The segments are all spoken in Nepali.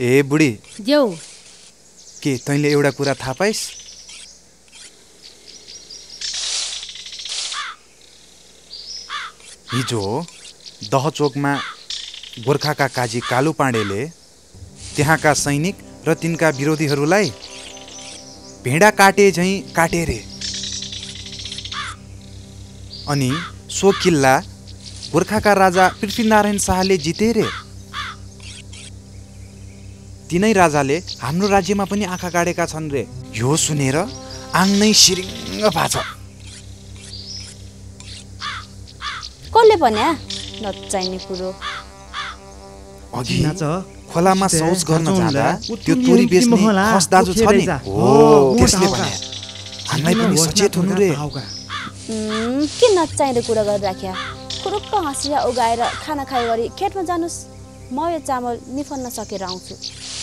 ए बुढी देऊ के तैँले एउटा कुरा थाहा पाइस्? हिजो दहचोकमा गोर्खाका काजी कालु पाण्डेले त्यहाँका सैनिक र तिनका विरोधीहरूलाई भेडा काटे झैँ काटे रे। अनि सो किल्ला गोर्खाका राजा पृथ्वीनारायण शाहले जिते रे। तिनै राजाले हाम्रो राज्यमा पनि आँखा गाडेका छन् रे। यो सुनेर आङ नै सिरिङ्ग भाछ। कसले भन्या नचाहिने कुरो? अघि खोलामा शौच गर्न जाँदा त्यो तोरी बेच्ने खस दाजु छ नि, हो त्यसले भन्या। हामीलाई पनि सचेत हुनु रे। के नचाहिने कुरा गरिराख्या? खुरुक्क हाँसिया उगाएर खाना खाए गरी खेतमा जानुस्। म यो चामल निफन्न सकेर आउँछु।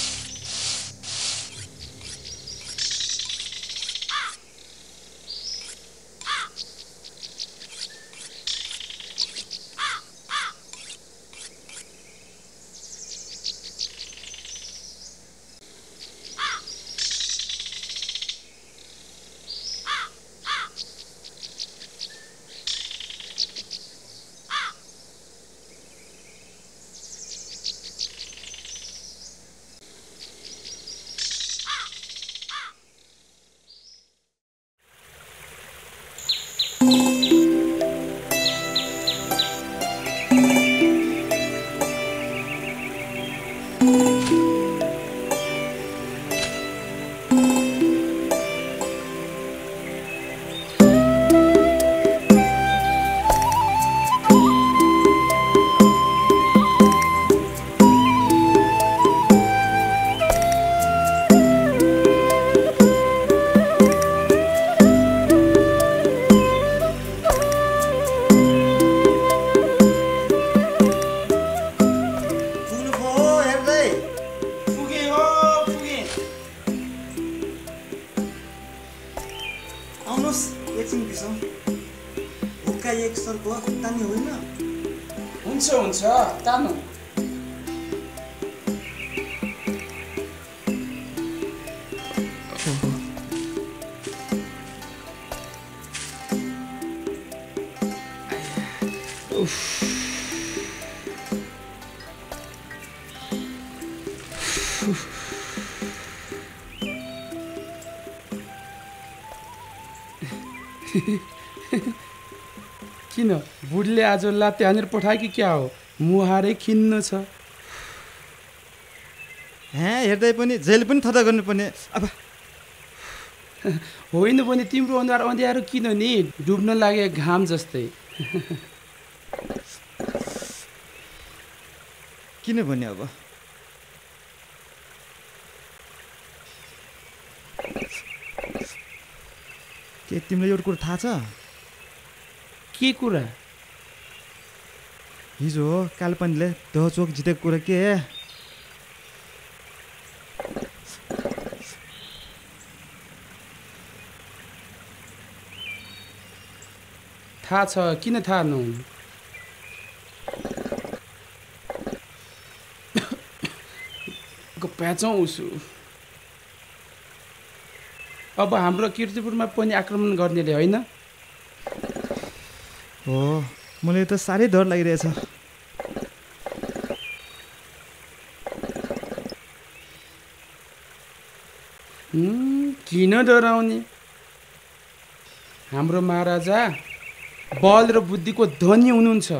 किन बुढीले आज लात्ते हानेर पठाए कि क्या हो? मुहारै खिन्न छ। हेर्दै पनि जेल पनि थता गर्नुपर्ने। अब होइन भने तिम्रो अनुहार अँध्यारो किन नि? डुब्न लागे घाम जस्तै। किन भने अब के तिमीलाई एउटा कुरा थाहा छ? के कुरा? हिजो कालपानीले दहचोक जितेको कुरा के? थाहा छ, किन थाहा नहुनु? प्याचौँ उसु। अब हाम्रो किर्तिपुरमा पनि आक्रमण गर्नेले होइन? हो, मलाई त साह्रै डर लागिरहेछ। किन डराउने? हाम्रो महाराजा बल र बुद्धिको धनी हुनुहुन्छ।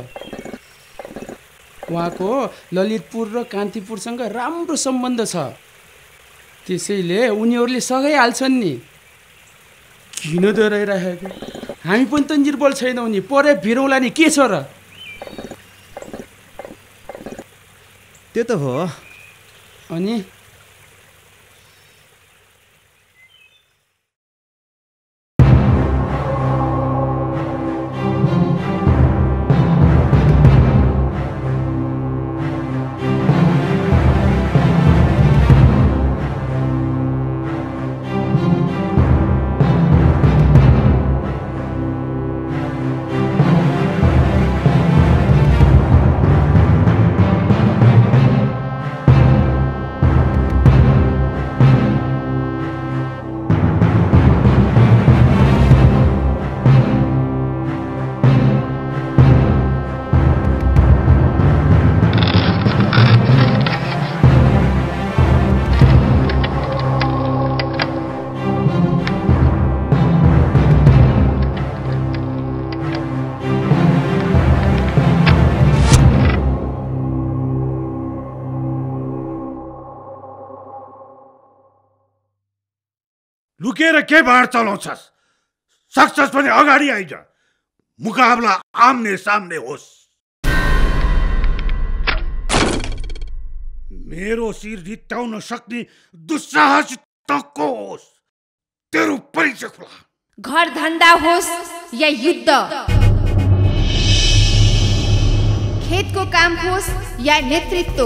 उहाँको ललितपुर र कान्तिपुरसँग राम्रो सम्बन्ध छ। त्यसैले उनीहरूले सघाइहाल्छन् नि। किन डराइराखेको? हामी पनि त निर्बल छैनौँ नि, परे भिरौँला नि, के छ र? त्यो त हो। अनि लुकेर के बाण चलाउँछस्? सक्छस् भने अगाडि आइज, मुकाबला आम्ने सामने होस्। मेरो शिर रित्ताउन सक्ने दुस्साहस तको होस्, तेरो परिचय खुला। घर धन्दा होस् या युद्ध, खेतको काम होस् या नेतृत्व,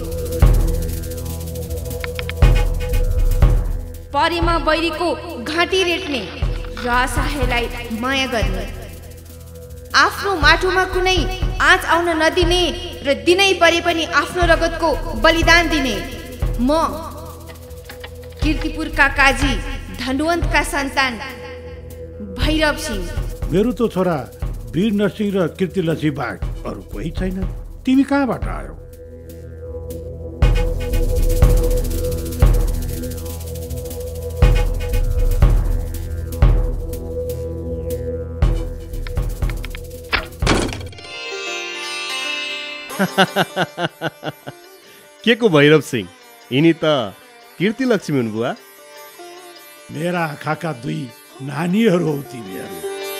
परेमा बैरीको घाँटी रेट्ने र असहायलाई माया गर्ने, आफ्नो माटोमा कुनै आँच आउन नदिने र दिनै परे पनि आफ्नो रगतको बलिदान दिने म कीर्तिपुरका काजी धनवन्तका सन्तान भैरव सिंह। मेरो त छोरा वीर नरसिंह र कीर्तिलक्ष्मी बाहेक अरू कोही छैन। तिमी कहाँबाट आयो? के को भैरव सिंह? यिनी त कीर्तिलक्ष्मी हुन् बुवा। मेरा आँखाका दुई नानीहरू हौ तिमीहरू।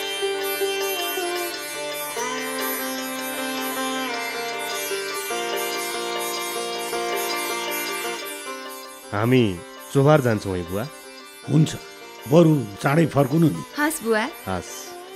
हामी चोभार जान्छौँ है बुवा। हुन्छ, बरु चाँडै फर्कुनु नि। हस् बुवा। हस्।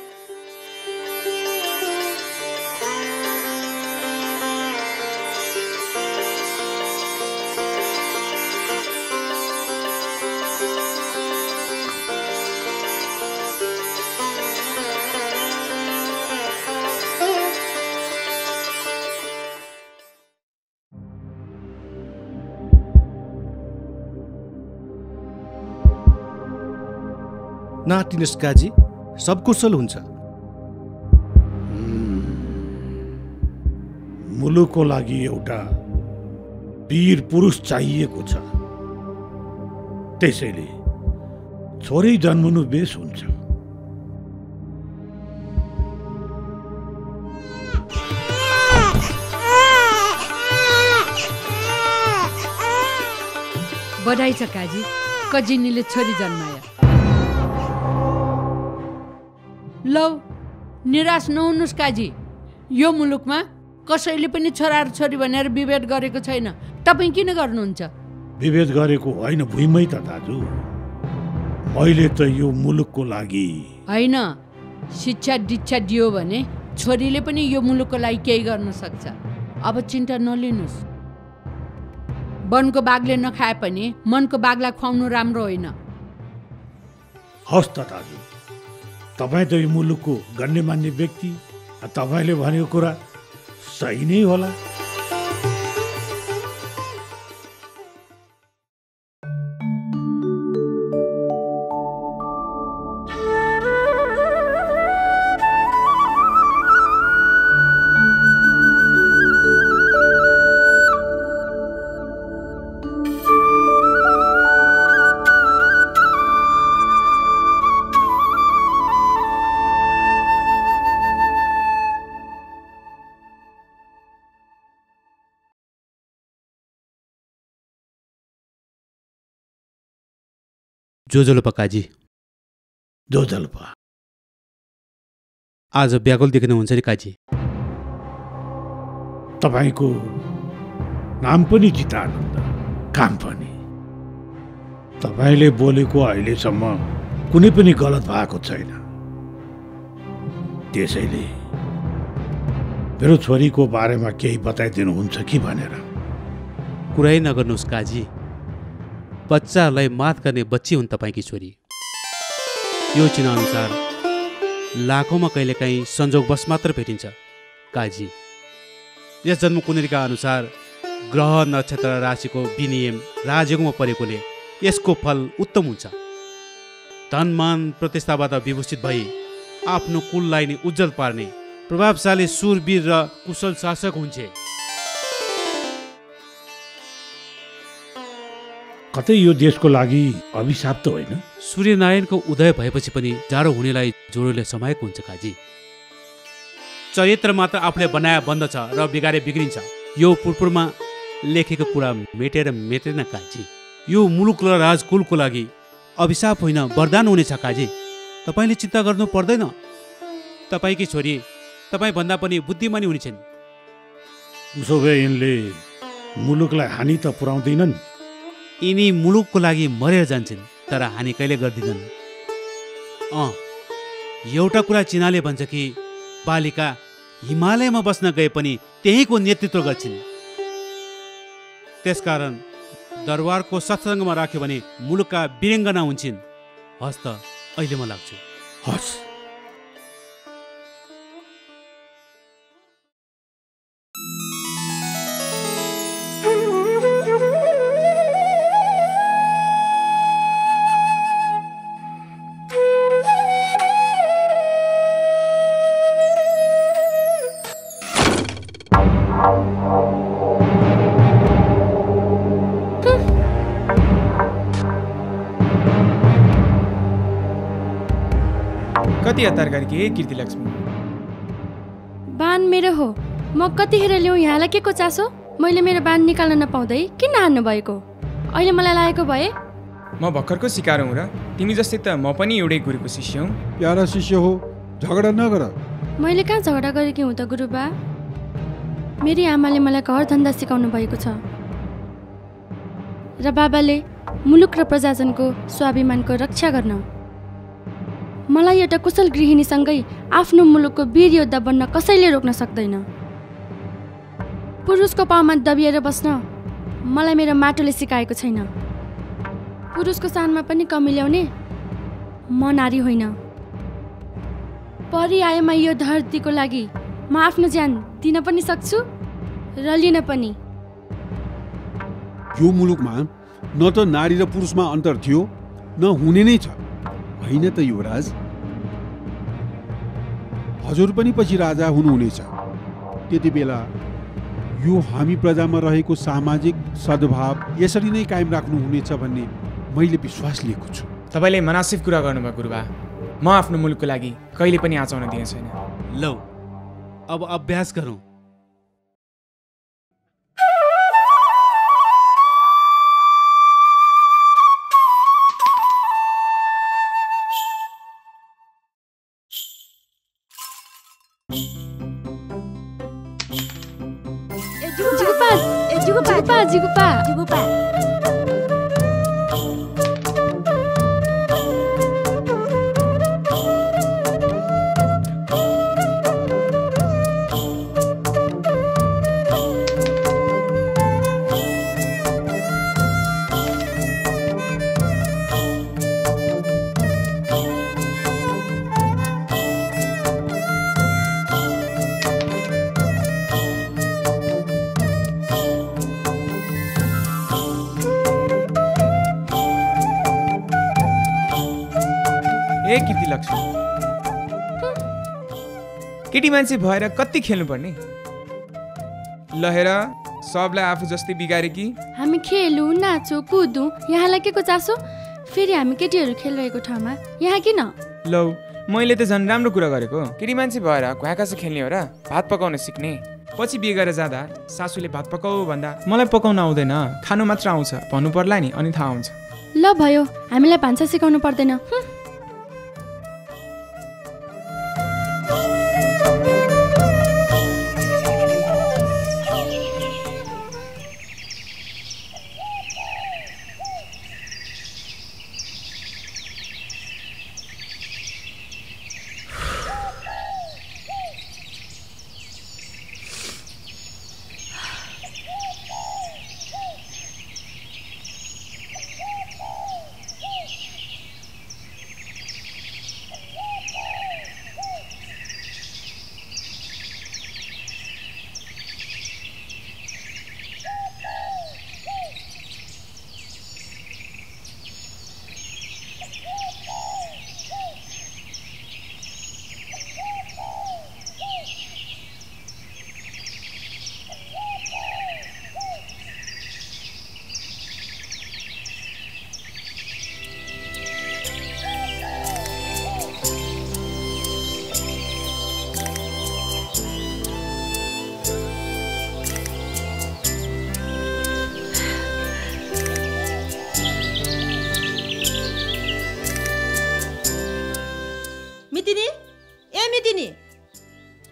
नाटिनेस् काजी, सब कुशल हुन्छ। मुलुकको लागि एउटा वीर पुरुष चाहिएको छ, त्यसैले छोरी जन्मनु बेस हुन्छ। बधाई छ काजी, कजिनीले छोरी जन्मायो। लौ, निराश नहुनुहोस् काजी, यो मुलुकमा कसैले पनि छोरा र छोरी भनेर विभेद गरेको छैन। तपाईँ किन गर्नुहुन्छ? विभेद गरेको होइन भुइँमै त दाजु। मैले त यो मुलुकको लागि होइन, शिक्षा दीक्षा दियो भने छोरीले पनि यो मुलुकको लागि केही गर्न सक्छ। अब चिन्ता नलिनुहोस्। वनको बाघले नखाए पनि मनको बाघलाई खुवाउनु राम्रो होइन। हस् त दाजु, तपाईँ त यो मुलुकको गण्यमान्य व्यक्ति, तपाईँले भनेको कुरा सही नै होला। जो जलपा काजी, जो जलपा। आज व्याकुल देख्नुहुन्छ नि काजी। तपाईँको नाम पनि जितानन्द, काम पनि। तपाईँले बोलेको अहिलेसम्म कुनै पनि गलत भएको छैन। त्यसैले मेरो छोरीको बारेमा केही बताइदिनुहुन्छ कि भनेर। कुरै नगर्नुहोस् काजी, बच्चाहरूलाई मात गर्ने बच्ची हुन् तपाईँकी छोरी। यो चिन्ह अनुसार लाखौँमा कहिलेकाहीँ संजोगवश मात्र भेटिन्छ काजी। यस जन्म कुण्डलीका अनुसार ग्रह नक्षत्र राशिको विनियम राजयोगमा परेकोले यसको फल उत्तम हुन्छ। धनमान प्रतिष्ठाबाट विभूषित भई आफ्नो कुललाई नै उज्जवल पार्ने प्रभावशाली सुरवीर र कुशल शासक हुन्छ। कतै यो देशको लागि अभिशाप त होइन? सूर्यनारायणको उदय भएपछि पनि जाडो हुनेलाई जोडोले समाएको हुन्छ काजी। चरित्र मात्र आफूले बनाए बन्द छ र बिगारे बिग्रिन्छ। यो पुरपुरमा लेखेको कुरा मेटेर मेटेन काजी। यो मुलुक र राजकुलको लागि अभिशाप होइन वरदान हुनेछ काजी। तपाईँले चिन्ता गर्नु पर्दैन। तपाईँकी छोरी तपाईँभन्दा पनि बुद्धिमानी हुनेछन्। उसो भए यिनले मुलुकलाई हानि त पुर्याउँदैनन्? यिनी मुलुकको लागि मरेर जान्छन्, तर हानि कहिले गर्दिनन्। एउटा कुरा चिनाले भन्छ कि बालिका हिमालयमा बस्न गए पनि त्यहीँको नेतृत्व गर्छिन्। त्यसकारण दरबारको सत्सङ्गमा राख्यो भने मुलुकका वीराङ्गना हुन्छन्। हस् त, अहिले म लाग्छु। हस्। कति हतार गरेकी कीर्तिलक्ष्मी? बान मेरो हो, म कतिखेर ल्याउँ? यहाँलाई के को चासो? मैले मेरो बान निकाल्न नपाउँदै किन हान्नु भएको? अहिले मलाई लागेको भए म भर्खरको सिकार हुँ र तिमी जस्तै त म पनि एउटै गुरुको शिष्य हुँ। प्यारा शिष्य हो, झगडा नगर। मैले कहाँ झगडा गरेकी हुँ त गुरुबा? मेरी आमाले मलाई घर धन्दा सिकाउनु भएको छ र बाबाले मुलुक र प्रजाजनको स्वाभिमानको रक्षा गर्न। मलाई एउटा कुशल गृहिणीसँगै आफ्नो मुलुकको वीर योद्धा बन्न कसैले रोक्न सक्दैन। पुरुषको पाउमा दबिएर बस्न मलाई मेरो माटोले सिकाएको छैन। पुरुषको सानमा पनि कमी ल्याउने म नारी होइन। परिआएमा यो धरतीको लागि म आफ्नो ज्यान दिन पनि सक्छु र लिन पनि। यो मुलुकमा न त नारी र पुरुषमा अन्तर थियो, न हुने नै छ, होइन त युवराज? हजुर पनि पछि राजा हुनुहुनेछ। त्यति बेला यो हामी प्रजामा रहेको सामाजिक सद्भाव यसरी नै कायम राख्नुहुनेछ भन्ने मैले विश्वास लिएको छु। तपाईँले मनासिब कुरा गर्नुभयो गुरुबा। म आफ्नो मुलुकको लागि कहिले पनि आँचाउन दिने छैन। लौ, अब अभ्यास गरौँ। कीर्तिलक्ष्मी, केटी मान्छे भएर कति खेल्नुपर्ने? लहेर सबलाई आफू जस्तै बिगारे कि? हामी खेलौँ, नाचौँ, कुदौँ, यहाँलाई के को चासो? फेरि हामी केटीहरू खेलिरहेको ठाउँमा यहाँ किन? लौ, मैले त झन् राम्रो कुरा गरेको। केटी मान्छे भएर घुवाकासे खेल्ने हो र भात पकाउन सिक्ने? पछि बिहे गरेर जाँदा सासूले भात पकाऊ भन्दा मलाई पकाउन आउँदैन, खानु मात्र आउँछ भन्नु पर्ला नि, अनि थाहा हुन्छ। ल भयो, हामीलाई भान्सा सिकाउनु पर्दैन।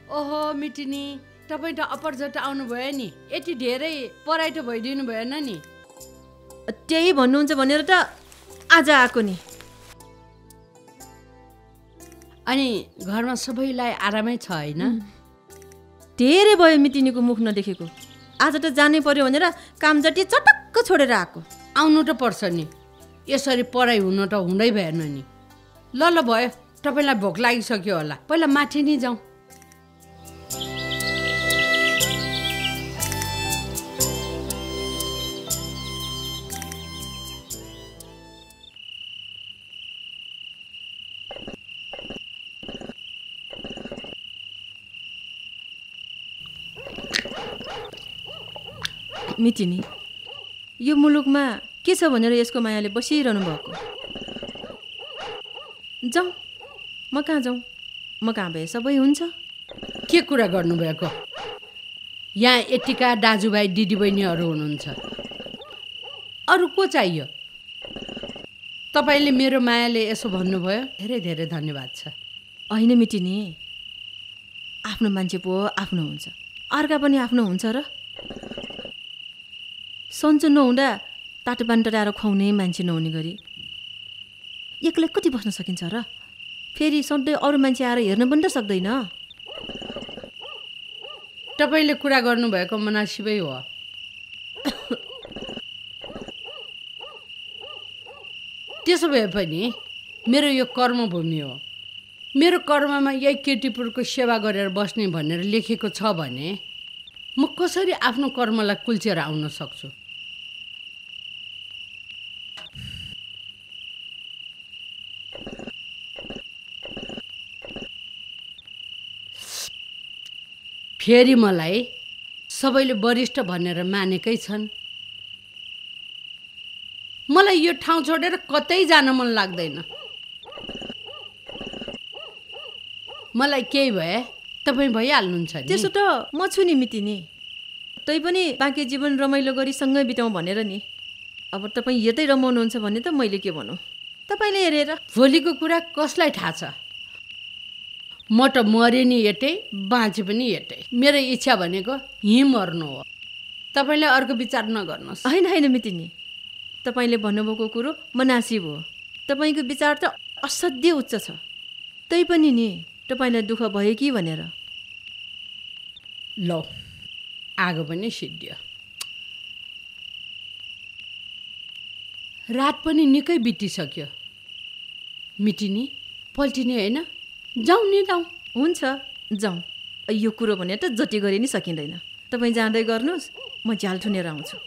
ओहो मिटिनी, तपाईँ त अपरझट आउनुभयो नि, यति धेरै पढाइ त भइदिनु भएन नि। त्यही भन्नुहुन्छ भनेर त आज आएको नि। अनि घरमा सबैलाई आरामै छ होइन? धेरै भयो मिटिनीको मुख नदेखेको। आज त जानै पर्यो भनेर काम जति चटक्क छोडेर आएको। आउनु त पर्छ नि, यसरी पढाइ हुनु त हुँदै भएन नि। ल ल भयो, तपाईँलाई भोक लागिसक्यो होला, पहिला माथि नै जाउँ। मिटिनी, यो मुलुकमा के छ भनेर यसको मायाले बसिरहनु भएको? जाउँ, म कहाँ जाउँ? म कहाँ भए सबै हुन्छ। के कुरा गर्नुभएको? यहाँ यतिका दाजुभाइ दिदीबहिनीहरू हुनुहुन्छ, अरू को चाहियो? तपाईँले मेरो मायाले यसो भन्नुभयो, धेरै धेरै धन्यवाद छ। होइन मिटिनी, आफ्नो मान्छे पो आफ्नो हुन्छ, अर्का पनि आफ्नो हुन्छ र? सन्चो नहुँदा तातो पानी टराएर खुवाउने मान्छे नहुने गरी एक्लै कति बस्न सकिन्छ र? फेरि सधैँ अरू मान्छे आएर हेर्न पनि त सक्दैन। तपाईँले कुरा गर्नुभएको मुनासिबै हो। त्यसो भए पनि मेरो यो कर्मभूमि हो। मेरो कर्ममा यही किर्तिपुरको सेवा गरेर बस्ने भनेर लेखेको छ भने म कसरी आफ्नो कर्मलाई कुल्चेर आउन सक्छु? फेरि मलाई सबैले वरिष्ठ भनेर मानेकै छन्। मलाई यो ठाउँ छोडेर कतै जान मन लाग्दैन। मलाई केही भए तपाईँ भइहाल्नुहुन्छ नि। त्यसो त म छु नि मिटिनी, तै पनि बाँकी जीवन रमाइलो गरी सँगै बिताउँ भनेर नि। अब तपाईँ यतै रमाउनुहुन्छ भने त मैले के भनौँ? तपाईँले हेरेर। भोलिको कुरा कसलाई थाहा छ? म त मरे नि यतै, बाँचे पनि यतै। मेरो इच्छा भनेको यहीँ मर्नु हो। तपाईँले अर्को विचार नगर्नुहोस्। होइन होइन मिटिनी, तपाईँले भन्नुभएको कुरो मनासिब हो। तपाईँको विचार त असाध्यै उच्च छ। तै पनि नि तपाईँलाई दुःख भयो कि भनेर। ल, आगो पनि सिद्धियो। रात पनि निकै बितिसक्यो। मिटिनी, पल्टिने होइन? जाउँ नि जाउँ। हुन्छ, जाउँ। यो कुरो भने त जति गरे नि सकिँदैन। तपाईँ जाँदै गर्नुहोस्, म झ्याल थुनेर आउँछु।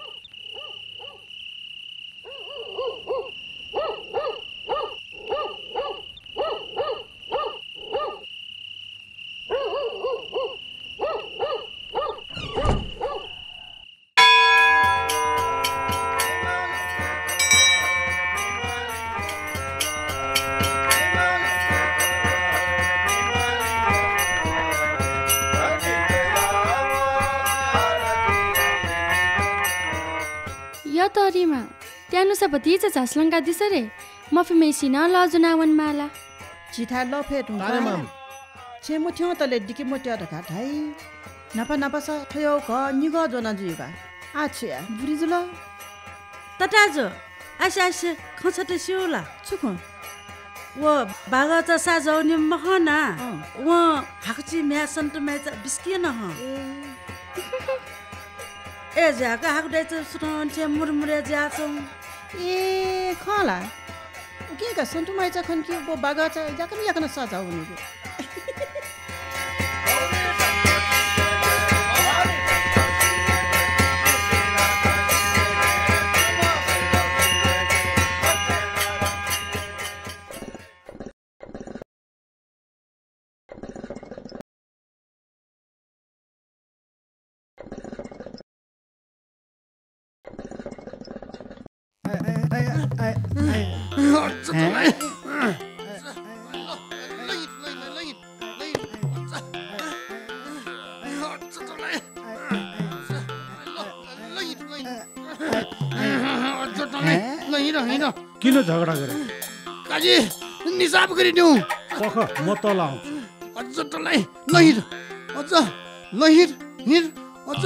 तरीमा त्यानुसा भतीजा झासलंगा दिसरे मफी मेसिना लाजुनावन माला चिथा लफेट हुन्छ छे मुथ्यो तले दिके मोट्या ढका ढाई नापा नापा स थयो क निग जोना जुइबा आछ्या बुढी जुल तटाजो आशा आशा खछटे सिउला छुखो व बागा त साजौनी महना व हाकची म्या सन्त म्या बिस्किन ह ए जाका हाकदै त सुन छे मुरमुरे जाछौ ए खला के का सन्त म्या खन के बो बागा छ याकन साजाउ नि किन झगडा गरे काजी निसाब गरिदिउ पख म तल आउँछु अझ तल मलाई लहिर अझ लहिर हिर अझ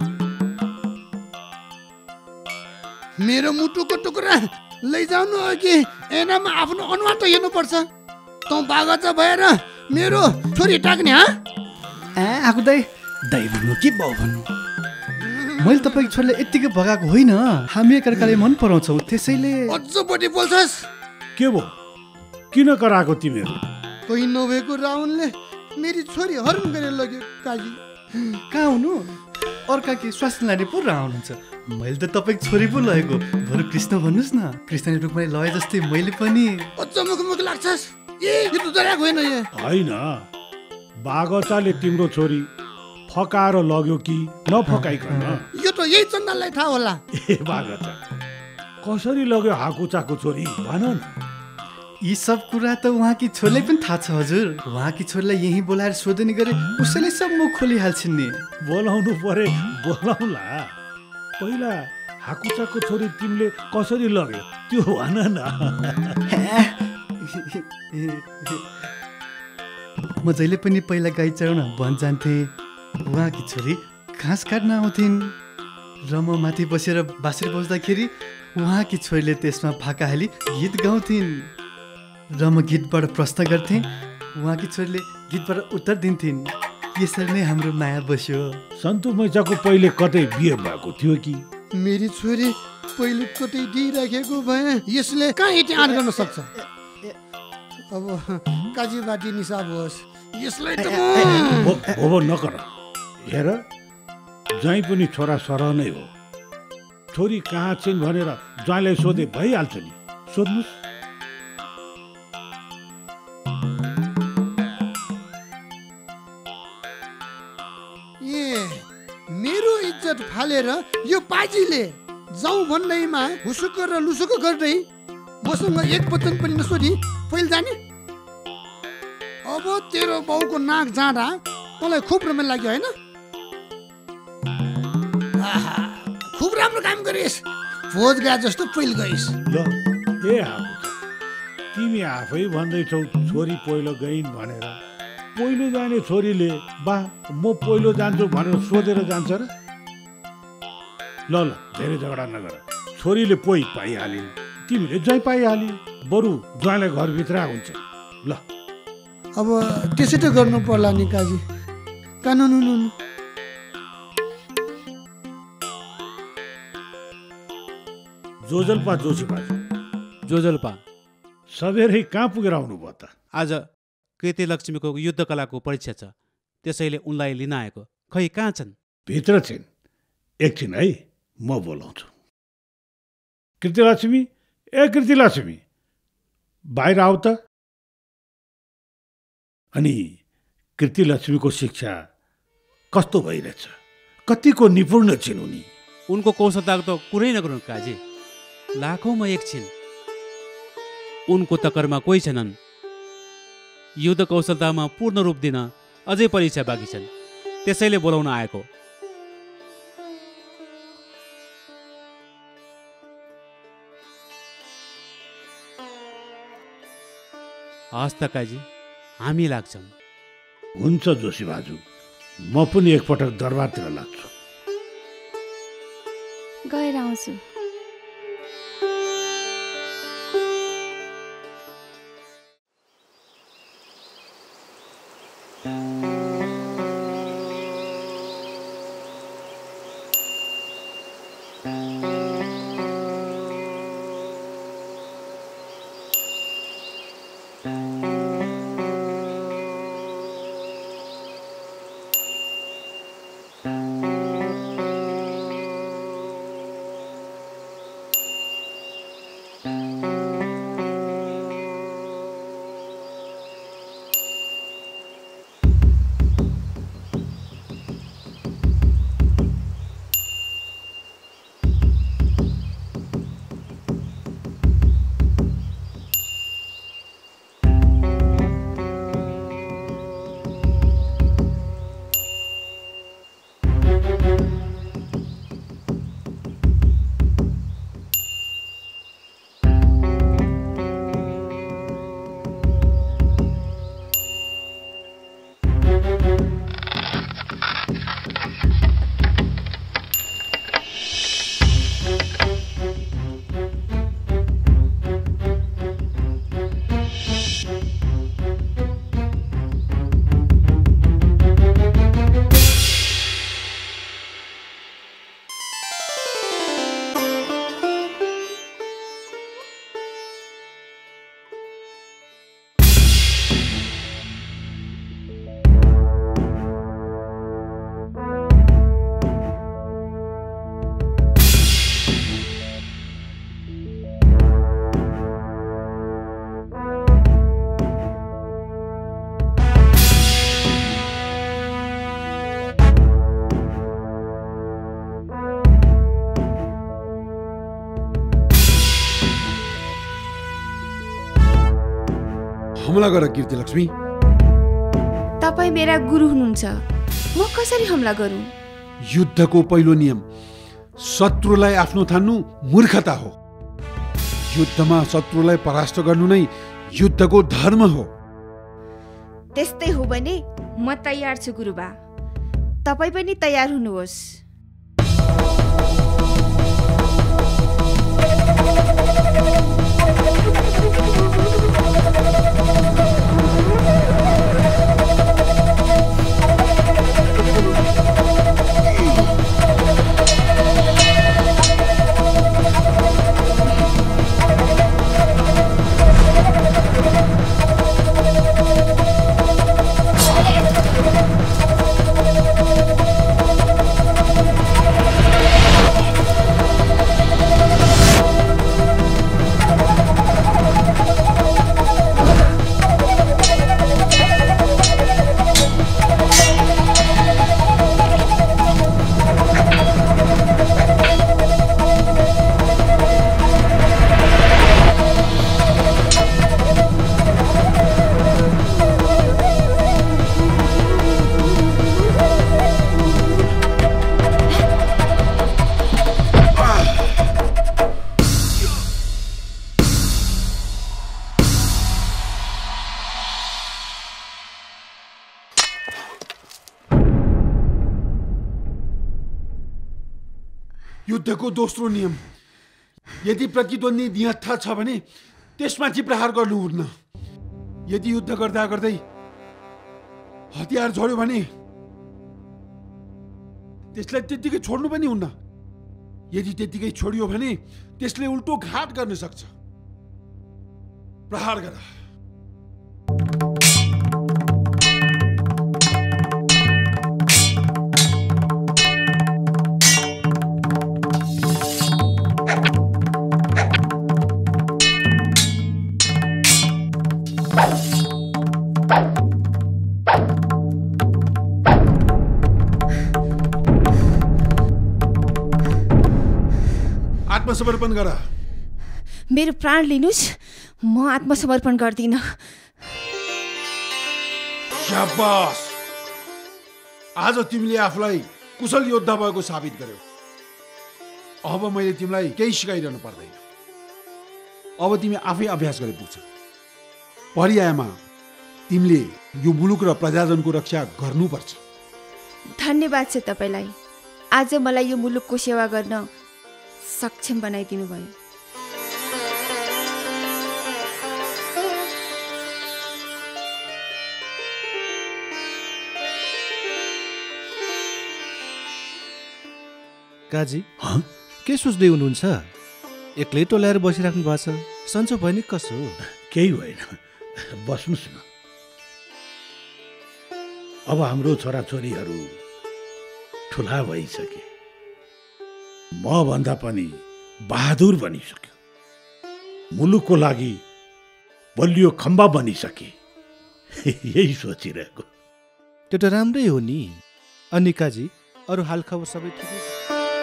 मेरो मुटुको टुक्रा लैजाउनु अघि एनामा आफ्नो अनुहार त हेर्नुपर्छ। तँ बागचा भएर मेरो छोरी टाक्ने आएको दाइ भन्नु कि बाउ भन्नु मैले तपाईँको छोरीले यत्तिकै भगाएको होइन हामी एकअर्काले मन पराउँछौँ त्यसैले अझ बढी बोल्छस् के भो किन कराएको तिमीहरू कोही नभएको रावणले मेरी छोरी हरण गरेर लग्यो काजी कहाँ हुनु अर्का के स्वास्नी लाने पो रावण हुन्छ मैले त तपाईँको छोरी पो लगेको बरु कृष्ण भन्नुहोस् न कृष्णले रुखमा लगे जस्तै मैले पनि अझ मुख लाग्छस् यो त डराएको होइन बागचाले तिम्रो छोरी फकाएर लग्यो कि नफकाइकन यो त यही चन्दनलाई थाहा होला। ए बागचा कसरी लग्यो हाकुचाको छोरी भन न। यी सब कुरा त उहाँकी छोरीलाई पनि थाहा छ हजुर। उहाँकी छोरीलाई यहीँ बोलाएर सोधनी गरे उसैले सब मुख खोलिहाल्छिन् नि। बोलाउनु परे बोलाउला पहिला हाकुचाको छोरी तिमीले कसरी लग्यो त्यो भन न। म जहिले पनि पहिला गाई चराउन वन जान्थेँ। उहाँकी छोरी घाँस काट्न आउँथिन् र म माथि बसेर बाँसुरी बज्दाखेरि उहाँकी छोरीले त्यसमा फाका हाली गीत गाउँथिन् र म गीतबाट प्रश्न गर्थेँ उहाँकी छोरीले गीतबाट उत्तर दिन्थिन्। यसरी नै हाम्रो माया बस्यो। सन्तु मैचाको पहिले कतै बिहे भएको थियो कि मेरी छोरी पहिले कतै दिइराखेको भए यसले कहाँ यति आँट गर्न सक्छ। अब काजी बाटी निसाब होस् यसलाई त हो नकर। हेर ज्वाइँ पनि छोरा सरह नै हो। छोरी कहाँ छिन् भनेर ज्वाइँलाई सोधे भइहाल्छ नि। सोध्नुहोस्। मेरो इज्जत फालेर यो पाजीले जाउँ भन्दैमा हुसुक र लुसुक गर्दै मसँग एक वचन पनि नसोधी फैल जाने। अब तेरो बाउको नाक जाँदा मलाई खुब रमाइलो लाग्यो होइन। खुब राम्रो काम गरिस् भोज गा जस्तो फैल गइस्। ल ए तिमी आफै भन्दैछौ छोरी पहिलो गइन् भनेर। पहिलो जाने छोरीले बा म पहिलो जान्छु भनेर सोधेर जान्छ र। ल धेरै झगडा नगर। छोरीले पोइ पाइहालिन् तिमीले ज्वाइँ पाइहाली बरु ज्वाइँलाई घरभित्र हुन्छ। ल अब त्यसै त गर्नु पर्ला नि काजी कानुन जोजल्पा जोशी बाजु जोजल्पा सबेरै कहाँ पुगेर आउनुभयो त? आज कृतिलक्ष्मीको युद्धकलाको परीक्षा छ त्यसैले उनलाई लिन आएको। खै कहाँ छन्? भित्र छिन्। एकछिन है म बोलाउँछु। कृतिलक्ष्मी ए कृतिलक्ष्मी बाहिर आऊ त। अनि कृतिलक्ष्मीको शिक्षा कस्तो भइरहेछ? कतिको निपुण छिन् उनी? उनको कौशलताको त कुरै नगर्नु काजी। लाखौँमा एक छिन्। उनको टक्करमा कोही छैनन्। युद्ध कौशलतामा पूर्ण रूप दिन अझै परीक्षा बाँकी छन् त्यसैले बोलाउन आएको। हस् त काजी हामी लाग्छौँ। हुन्छ जोशी बाजु म पनि एकपटक दरबारतिर लाग्छु। गएर आउँछु। हमला गर कीर्तिलक्ष्मी। तपाईँ मेरा गुरु हुनुहुन्छ, म कसरी हमला गरौँ? युद्धको पहिलो नियम शत्रुलाई आफ्नो ठान्नु मूर्खता हो। युद्धमा शत्रुलाई परास्त गर्नु नै युद्धको धर्म हो। त्यस्तै हो भने म तयार छु गुरुबा, तपाईँ पनि तयार हुनुहोस्। युद्धको दोस्रो नियम, यदि प्रतिद्वन्दी निहत्था छ भने त्यसमाथि प्रहार गर्नुहुन्न। यदि युद्ध गर्दा गर्दै हतियार छोड्यो भने त्यसलाई त्यतिकै छोड्नु पनि हुन्न। यदि त्यतिकै छोडियो भने त्यसले उल्टो घात गर्न सक्छ। प्रहार गर। आत्मसमर्पण गर। मेरो प्राण लिनुस्, म आत्मसमर्पण गर्दिन। शाबास, आज तिमीले आफूलाई कुशल योद्धा भएको साबित गर्यौ। अब मैले तिमीलाई केही सिकाइरहनु पर्दैन। अब तिमी आफै अभ्यास गरे पुग्छ। पर्यायमा तिमीले यो मुलुक र प्रजाजनको रक्षा गर्नुपर्छ। धन्यवाद छ तपाईलाई, आज मलाई यो मुलुकको सेवा गर्न सक्षम बनाइदिनु भयो। काजी, के सोच्दै हुनुहुन्छ? एक्लै टोलाएर बसिराख्नु भएको छ। सन्चो भयो नि कसो? केही होइन, बस्नुहोस् न। अब हाम्रो छोराछोरीहरू ठुला भइसके, म भन्दा पनि बहादुर बनिसक्यो, मुलुकको लागि बलियो खम्बा बनिसके। यही सोचिरहेको। त्यो त राम्रै हो नि। अनि काजी, अरू हालखबर सबै ठिकै छ?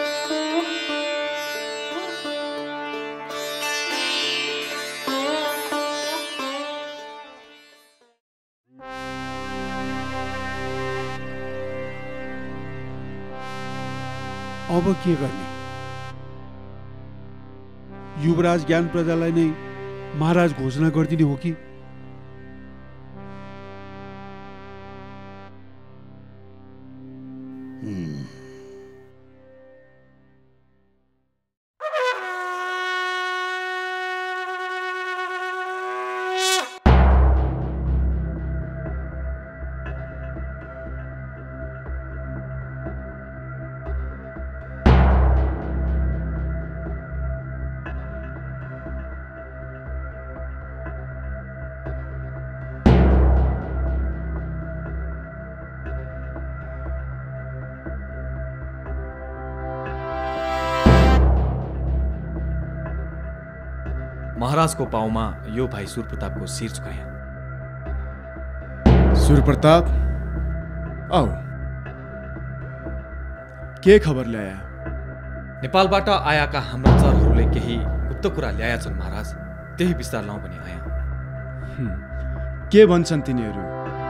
अब के गर्ने? युवराज ज्ञान प्रजालाई नै महाराज घोषणा गरिदिने हो कि? महाराजको पाउमा यो भाइ सुरप्रतापको शिर झुकाया। सुरप्रताप, आऊ, के खबर ल्याया? नेपालबाट आएका हाम्रा चरहरूले केही गुप्त कुरा ल्याएछन् महाराज, त्यही विस्तार लाउँ पनि आया। के भन्छन् तिनीहरू?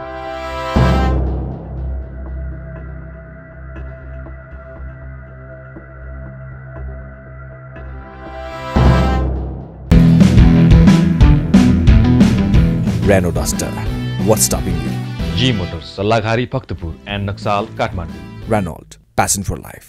Renault Duster. What's stopping you? G Motors, Sallagari, Bhaktapur and Naksal, Kathmandu. Renault. Passion for life.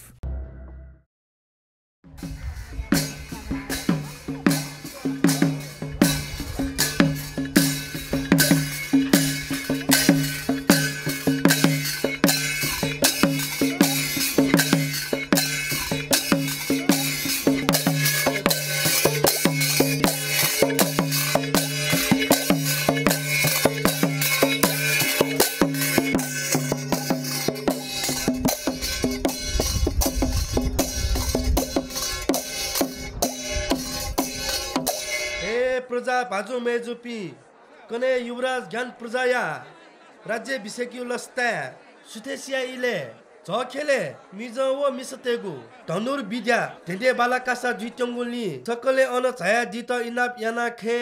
भाजु मेजुपी कने युवराज ज्ञान प्रजाया राज्य विषयकी लस्ता सुतेसिया इले झखेले मिजो व मिसतेगु धनुर विद्या ढेडे बालाकासा जुइचंगुली सकले अन छाया जित इनाप यानाखे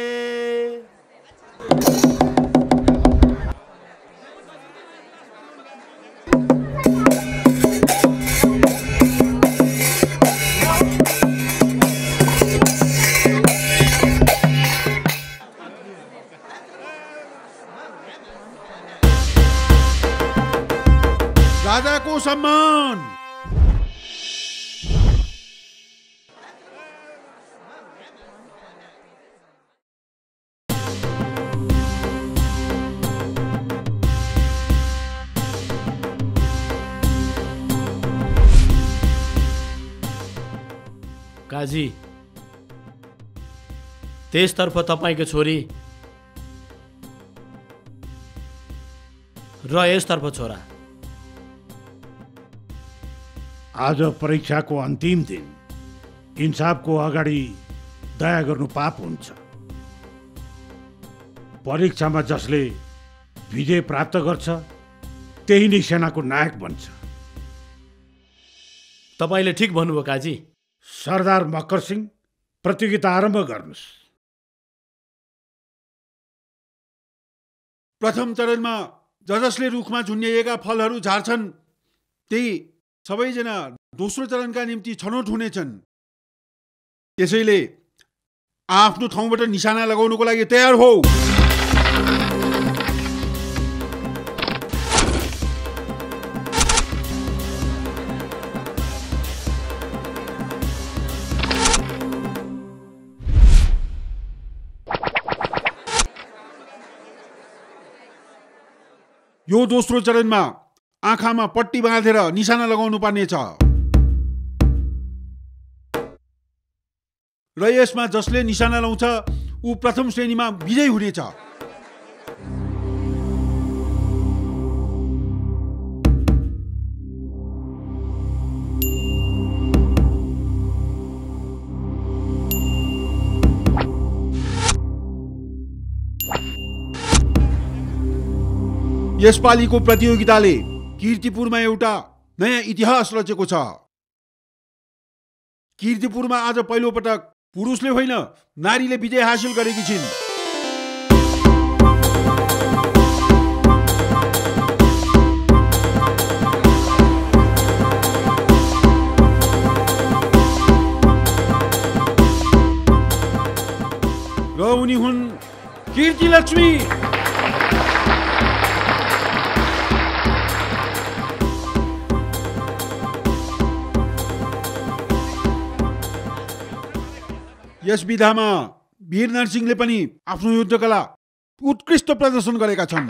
राजाको सम्मान। काजी, त्यसतर्फ तपाईको छोरी र यसतर्फ छोरा। आज परीक्षाको अन्तिम दिन। इन्साफको अगाडि दया गर्नु पाप हुन्छ। परीक्षामा जसले विजय प्राप्त गर्छ त्यही नै सेनाको नायक बन्छ। तपाईले ठीक भन्नुभयो काजी। सरदार मकर सिंह, प्रतियोगिता आरम्भ गर्नुस्। प्रथम चरणमा जसले रुखमा झुन्डिएका फलहरू झार्छन् त्यही सबैजना दोस्रो चरणका निम्ति छनौट हुनेछन्। त्यसैले आफ्नो ठाउँबाट निशाना लगाउनको लागि तयार हो। यो दोस्रो चरणमा आँखामा पट्टी बाँधेर निशाना लगाउनु पर्नेछ र यसमा जसले निशाना लाउँछ ऊ प्रथम श्रेणीमा विजयी हुनेछ। यसपालिको प्रतियोगिताले कीर्तिपुरमा एउटा नयाँ इतिहास रचेको छ। कीर्तिपुरमा आज पहिलो पटक पुरुषले होइन नारीले विजय हासिल गरेकी छिन्। र उनी हुन् कीर्तिलक्ष्मी। यस विधामा वीर नरसिंहले पनि आफ्नो युद्धकला उत्कृष्ट प्रदर्शन गरेका छन्।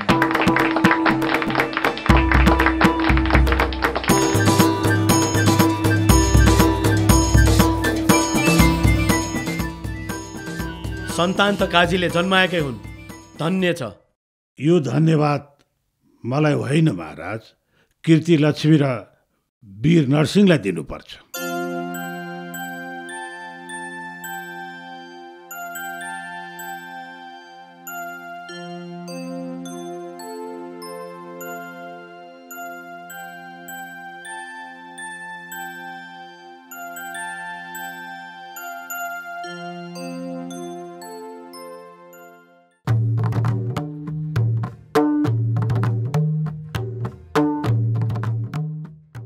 सन्तान त काजीले जन्माएकै हुन्, धन्य छ। यो धन्यवाद मलाई होइन महाराज, कीर्तिलक्ष्मी र वीर नरसिंहलाई दिनुपर्छ।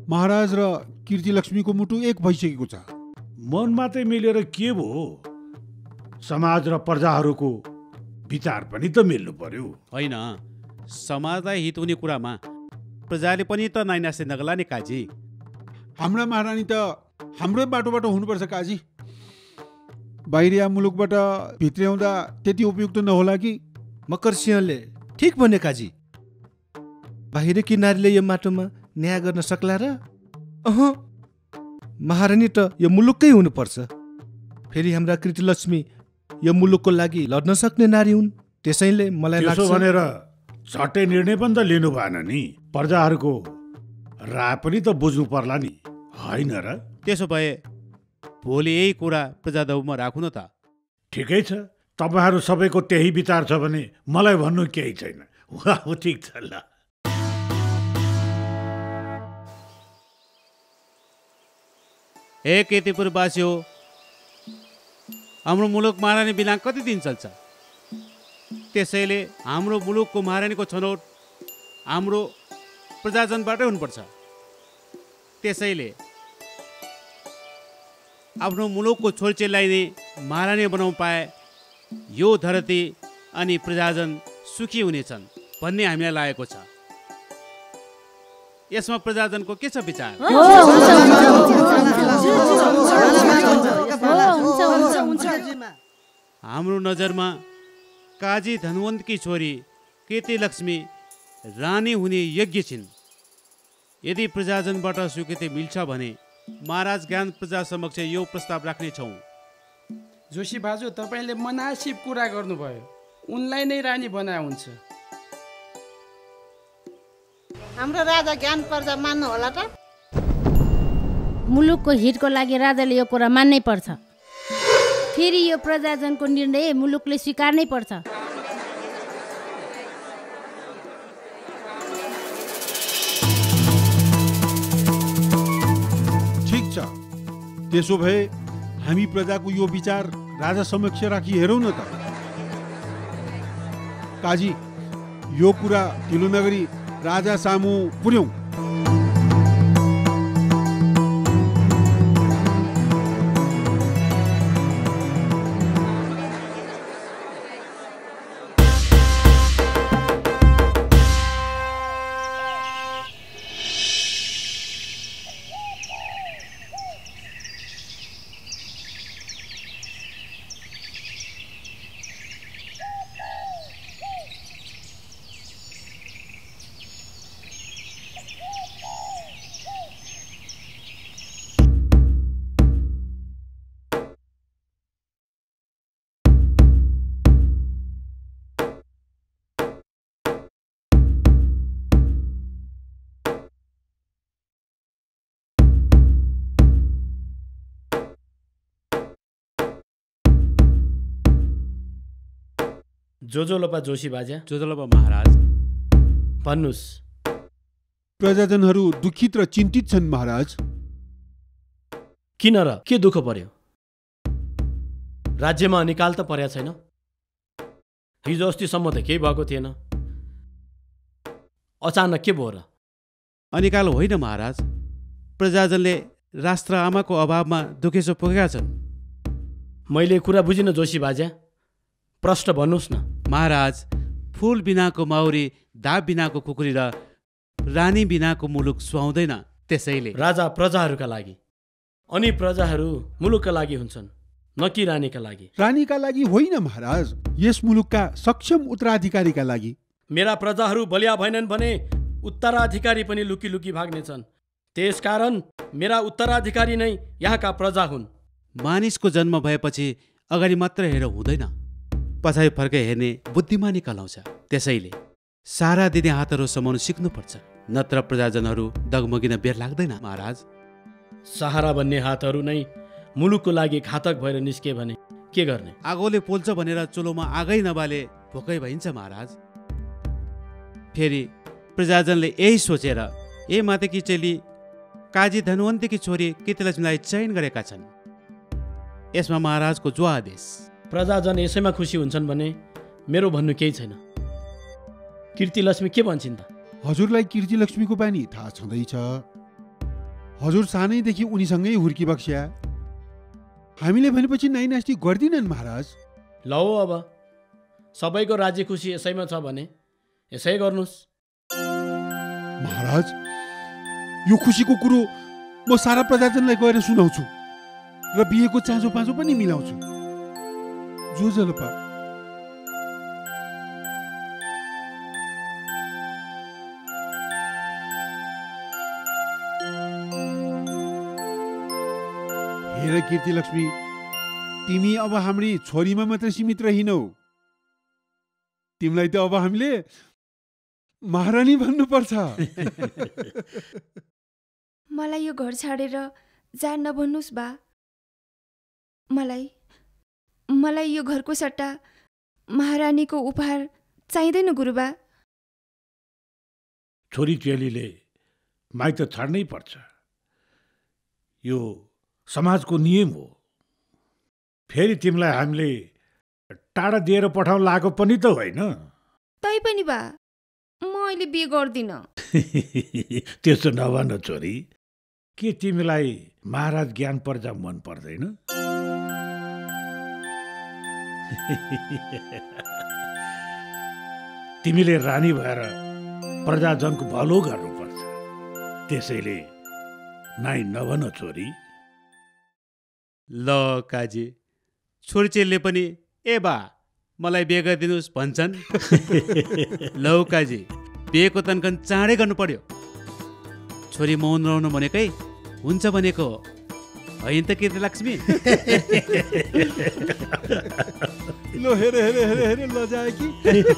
महाराज र कीर्तिलक्ष्मीको मुटु एक भइसकेको छ। मन मात्रै मिलेर के भयो? समाज र प्रजाहरूको विचार पनि त मिल्नु पर्यो। होइन, समाजलाई हित हुने कुरामा प्रजाले पनि त नाइनासे नगला नि काजी। हाम्रा महारानी त हाम्रै बाटोबाट हुनुपर्छ काजी। बाहिरिया मुलुकबाट भित्र्याउँदा त्यति उपयुक्त नहोला कि? मकर सिंहले ठिक भने काजी। बाहिरकी नारीले यो माटोमा न्याय गर्न सक्ला र? महारानी त यो मुलुककै हुनुपर्छ। फेरि हाम्रा कृतिलक्ष्मी यो मुलुकको लागि लड्न सक्ने नारी हुन्। त्यसैले मलाई लाग्छ भनेर झट्टै निर्णय पनि त लिनु भएन नि। प्रजाहरूको राय पनि त बुझ्नु पर्ला नि, होइन र? त्यसो भए भोलि यही कुरा प्रजादौमा राखौँ न त। ठिकै छ, तपाईँहरू सबैको त्यही विचार छ भने मलाई भन्नु केही छैन। ठिक छ ल। हे कीर्तिपुरवासी हो, हाम्रो मुलुक महारानी बिना कति दिन चल्छ? त्यसैले हाम्रो मुलुकको महारानीको छनौट हाम्रो प्रजाजनबाटै हुनुपर्छ। त्यसैले आफ्नो मुलुकको छोरीचेलीलाई नै महारानी बनाउन पाए यो धरती अनि प्रजाजन सुखी हुनेछन् भन्ने हामीलाई लागेको छ। यसमा प्रजाजनको के छ विचार? हाम्रो नजरमा काजी धनवन्तकी छोरी कीर्तिलक्ष्मी रानी हुने योग्य छिन्। यदि प्रजाजनबाट स्वीकृति मिल्छ भने महाराज ज्ञान प्रजा समक्ष यो प्रस्ताव राख्ने छौँ। जोशी बाजु, तपाईँले मनासिब कुरा गर्नुभयो। उनलाई नै रानी बनाए हुन्छ। हाम्रो राजा ज्ञान प्रजा मान्नु होला त? मुलुकको हितको लागि राजाले यो कुरा मान्नै पर्छ। फेरि यो प्रजाजनको निर्णय मुलुकले स्वीकार्नै पर्छ। ठिक छ, त्यसो भए हामी प्रजाको यो विचार राजा समक्ष राखी हेरौँ न त। काजी, यो कुरा ढिलो नगरी राजा सामु पुर्यौँ। जोजोलोपा जोशी बाजा। जोजोलोपा महाराज। भन्नुहोस्। प्रजाजनहरू दुखित र चिन्तित छन् महाराज। किन र के दुःख पर्यो? राज्यमा अनिकाल त पर्या छैन। हिजो अस्तिसम्म त केही भएको थिएन, अचानक के भयो र? अनिकाल होइन महाराज, प्रजाजनले राष्ट्र आमाको अभावमा दुखेसो पुगेका छन्। मैले कुरा बुझिनँ जोशी बाजा, प्रश्न भन्नुहोस् न। महाराज, फूल बिनाको माउरी, दाब बिनाको कुकुरी र रानी बिनाको मुलुक सुहाउँदैन। त्यसैले राजा प्रजाहरूका लागि, अनि प्रजाहरू मुलुकका लागि हुन्छन्, न कि रानीका लागि। रानीका लागि होइन महाराज, यस मुलुकका सक्षम उत्तराधिकारीका लागि। मेरा प्रजाहरू बलिया भएनन् भने उत्तराधिकारी पनि लुकी लुकी भाग्नेछन्। त्यसकारण मेरा उत्तराधिकारी नै यहाँका प्रजा हुन्। मानिसको जन्म भएपछि अगाडि मात्र हेरेर हुँदैन, पछाडि फर्कै हेर्ने बुद्धिमानी कलाउँछ। त्यसैले सारा दिने हातहरू समाउन सिक्नुपर्छ, नत्र प्रजाजनहरू डगमगिन बेर लाग्दैन महाराज। सहारा भन्ने हातहरू नै मुलुकको लागि घातक भएर निस्के भने के गर्ने? आगोले पोल्छ भनेर चुलोमा आगै नबाले भोकै भइन्छ महाराज। फेरि प्रजाजनले यही सोचेर ए मातेकी चेली काजी धनवन्तीकी छोरी कीर्तिलक्ष्मीलाई चयन गरेका छन्। यसमा महाराजको जो आदेश। प्रजाजन यसैमा खुसी हुन्छन् भने मेरो भन्नु केही छैन। कीर्तिलक्ष्मी के भन्छन् त? हजुरलाई कीर्तिलक्ष्मीको बानी थाहा छँदैछ। हजुर सानैदेखि उनीसँगै हुर्की बक्स्या। हामीले भनेपछि नाइ नास्ति गर्दिनन् महाराज। लौ अब सबैको राजी खुसी यसैमा छ भने यसै गर्नुहोस्। महाराज यो खुसीको कुरो म सारा प्रजाजनलाई गएर सुनाउँछु र बिहेको चाँजो पाँजो पनि मिलाउँछु। जो जलपा हेर कीर्तिलक्ष्मी, तिमी अब हाम्री छोरीमा मात्र सीमित रहिनौ। तिमीलाई त अब हामीले महारानी भन्नुपर्छ। मलाई यो घर छाडेर जान नभन्नुहोस् बा। मलाई यो घरको सट्टा महारानीको उपहार चाहिँदैन गुरुबा। छोरी चेलीले माइत छाड्नै पर्छ, यो समाजको नियम हो। फेरि तिमीलाई हामीले टाढा दिएर पठाउन लागेको पनि त होइन। तै पनि बा म अहिले बिहे गर्दिन। त्यसो नभन छोरी, के तिमीलाई महाराज ज्ञान पर्जा मन पर्दैन? तिमीले रानी भएर प्रजाजनको भलो गर्नुपर्छ, त्यसैले नाइ नभन छोरी। ल काजी, छोरीचेलीले पनि ए बा मलाई बिहे गरिदिनुहोस् भन्छन्। लौ काजी, बिहेको तन्कन चाँडै गर्नु पर्यो। छोरी मौन रहनु भनेकै हुन्छ भनेको होइन त कीर्तिलक्ष्मी। लो हेरे हेरे हेरे हेरे लजाए कि।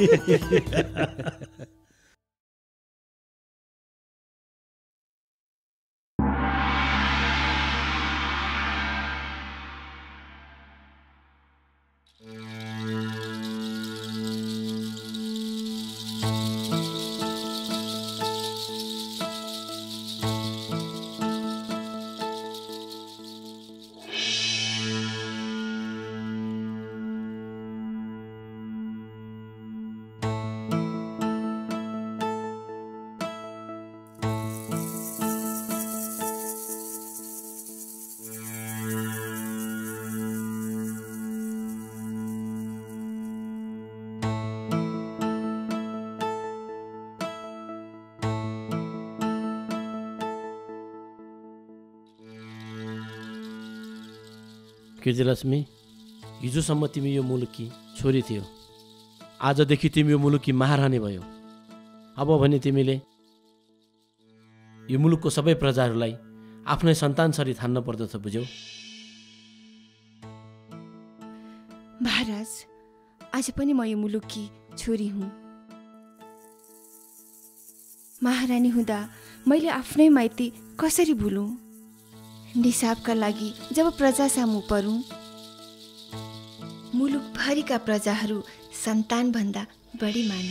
कीर्तिलक्ष्मी, हिजोसम्म तिमी यो मुलुककी छोरी थियौ, आजदेखि तिमी यो मुलुककी महारानी भयो। अब भने तिमीले यो मुलुकको सबै प्रजाहरूलाई आफ्नै सन्तानसरी ठान्न पर्दछ, बुझ्यौ? महाराज, आज पनि म यो मुलुककी छोरी हुँ। महारानी हुँदा मैले आफ्नै माइती कसरी भुलौँ? निसाबका लागि जब प्रजा सामु परूँ, मुलुकभरिका प्रजाहरू सन्तान भन्दा बढी माने।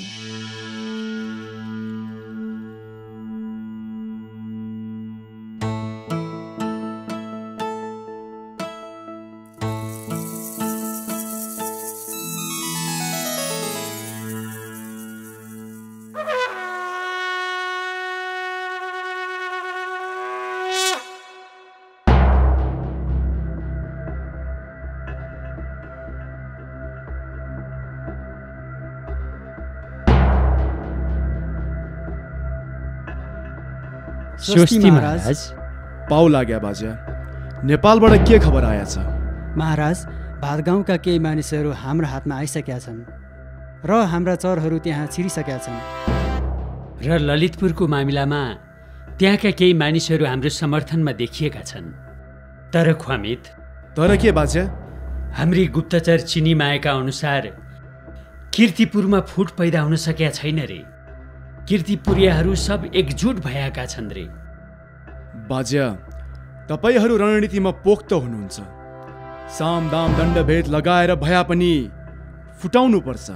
स्वस्ति महाराज। पाउ लाग्या बाजा, नेपालबाट के खबर आएछ? महाराज, भातगाउँका केही मानिसहरू हाम्रो हातमा आइसकेका छन् र हाम्रा चरहरू त्यहाँ छिरिसकेका छन्। र ललितपुरको मामिलामा त्यहाँका केही मानिसहरू हाम्रो समर्थनमा देखिएका छन्। तर ख्वामित, तर के बाजा? हाम्री गुप्तचर चिनी माएका अनुसार कीर्तिपुरमा फुट पैदा हुन सकेका छैन रे। कीर्तिपुरियाहरू सब एकजुट भएका छन् रे। बाजा, तपाईहरू रणनीतिमा पोख्त हुनुहुन्छ। साम दाम दण्ड भेद लगाएर भया पनि फुटाउनु पर्छ।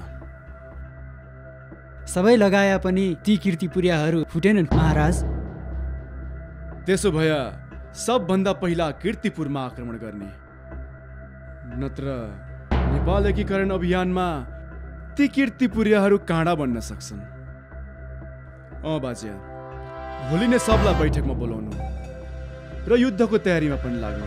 सबै लगाए पनि ती कीर्तिपुरियाहरू फुटेनन् महाराज। त्यसो भए सबभन्दा पहिला कीर्तिपुरमा आक्रमण गर्ने, नत्र नेपाल एकीकरण अभियानमा ती कीर्तिपुरियाहरू काँडा बन्न सक्छन्। बाजा, भोलि नै सबलाई बैठकमा बोलाउनु। र युद्धको तयारीमा पनि लाग्नु।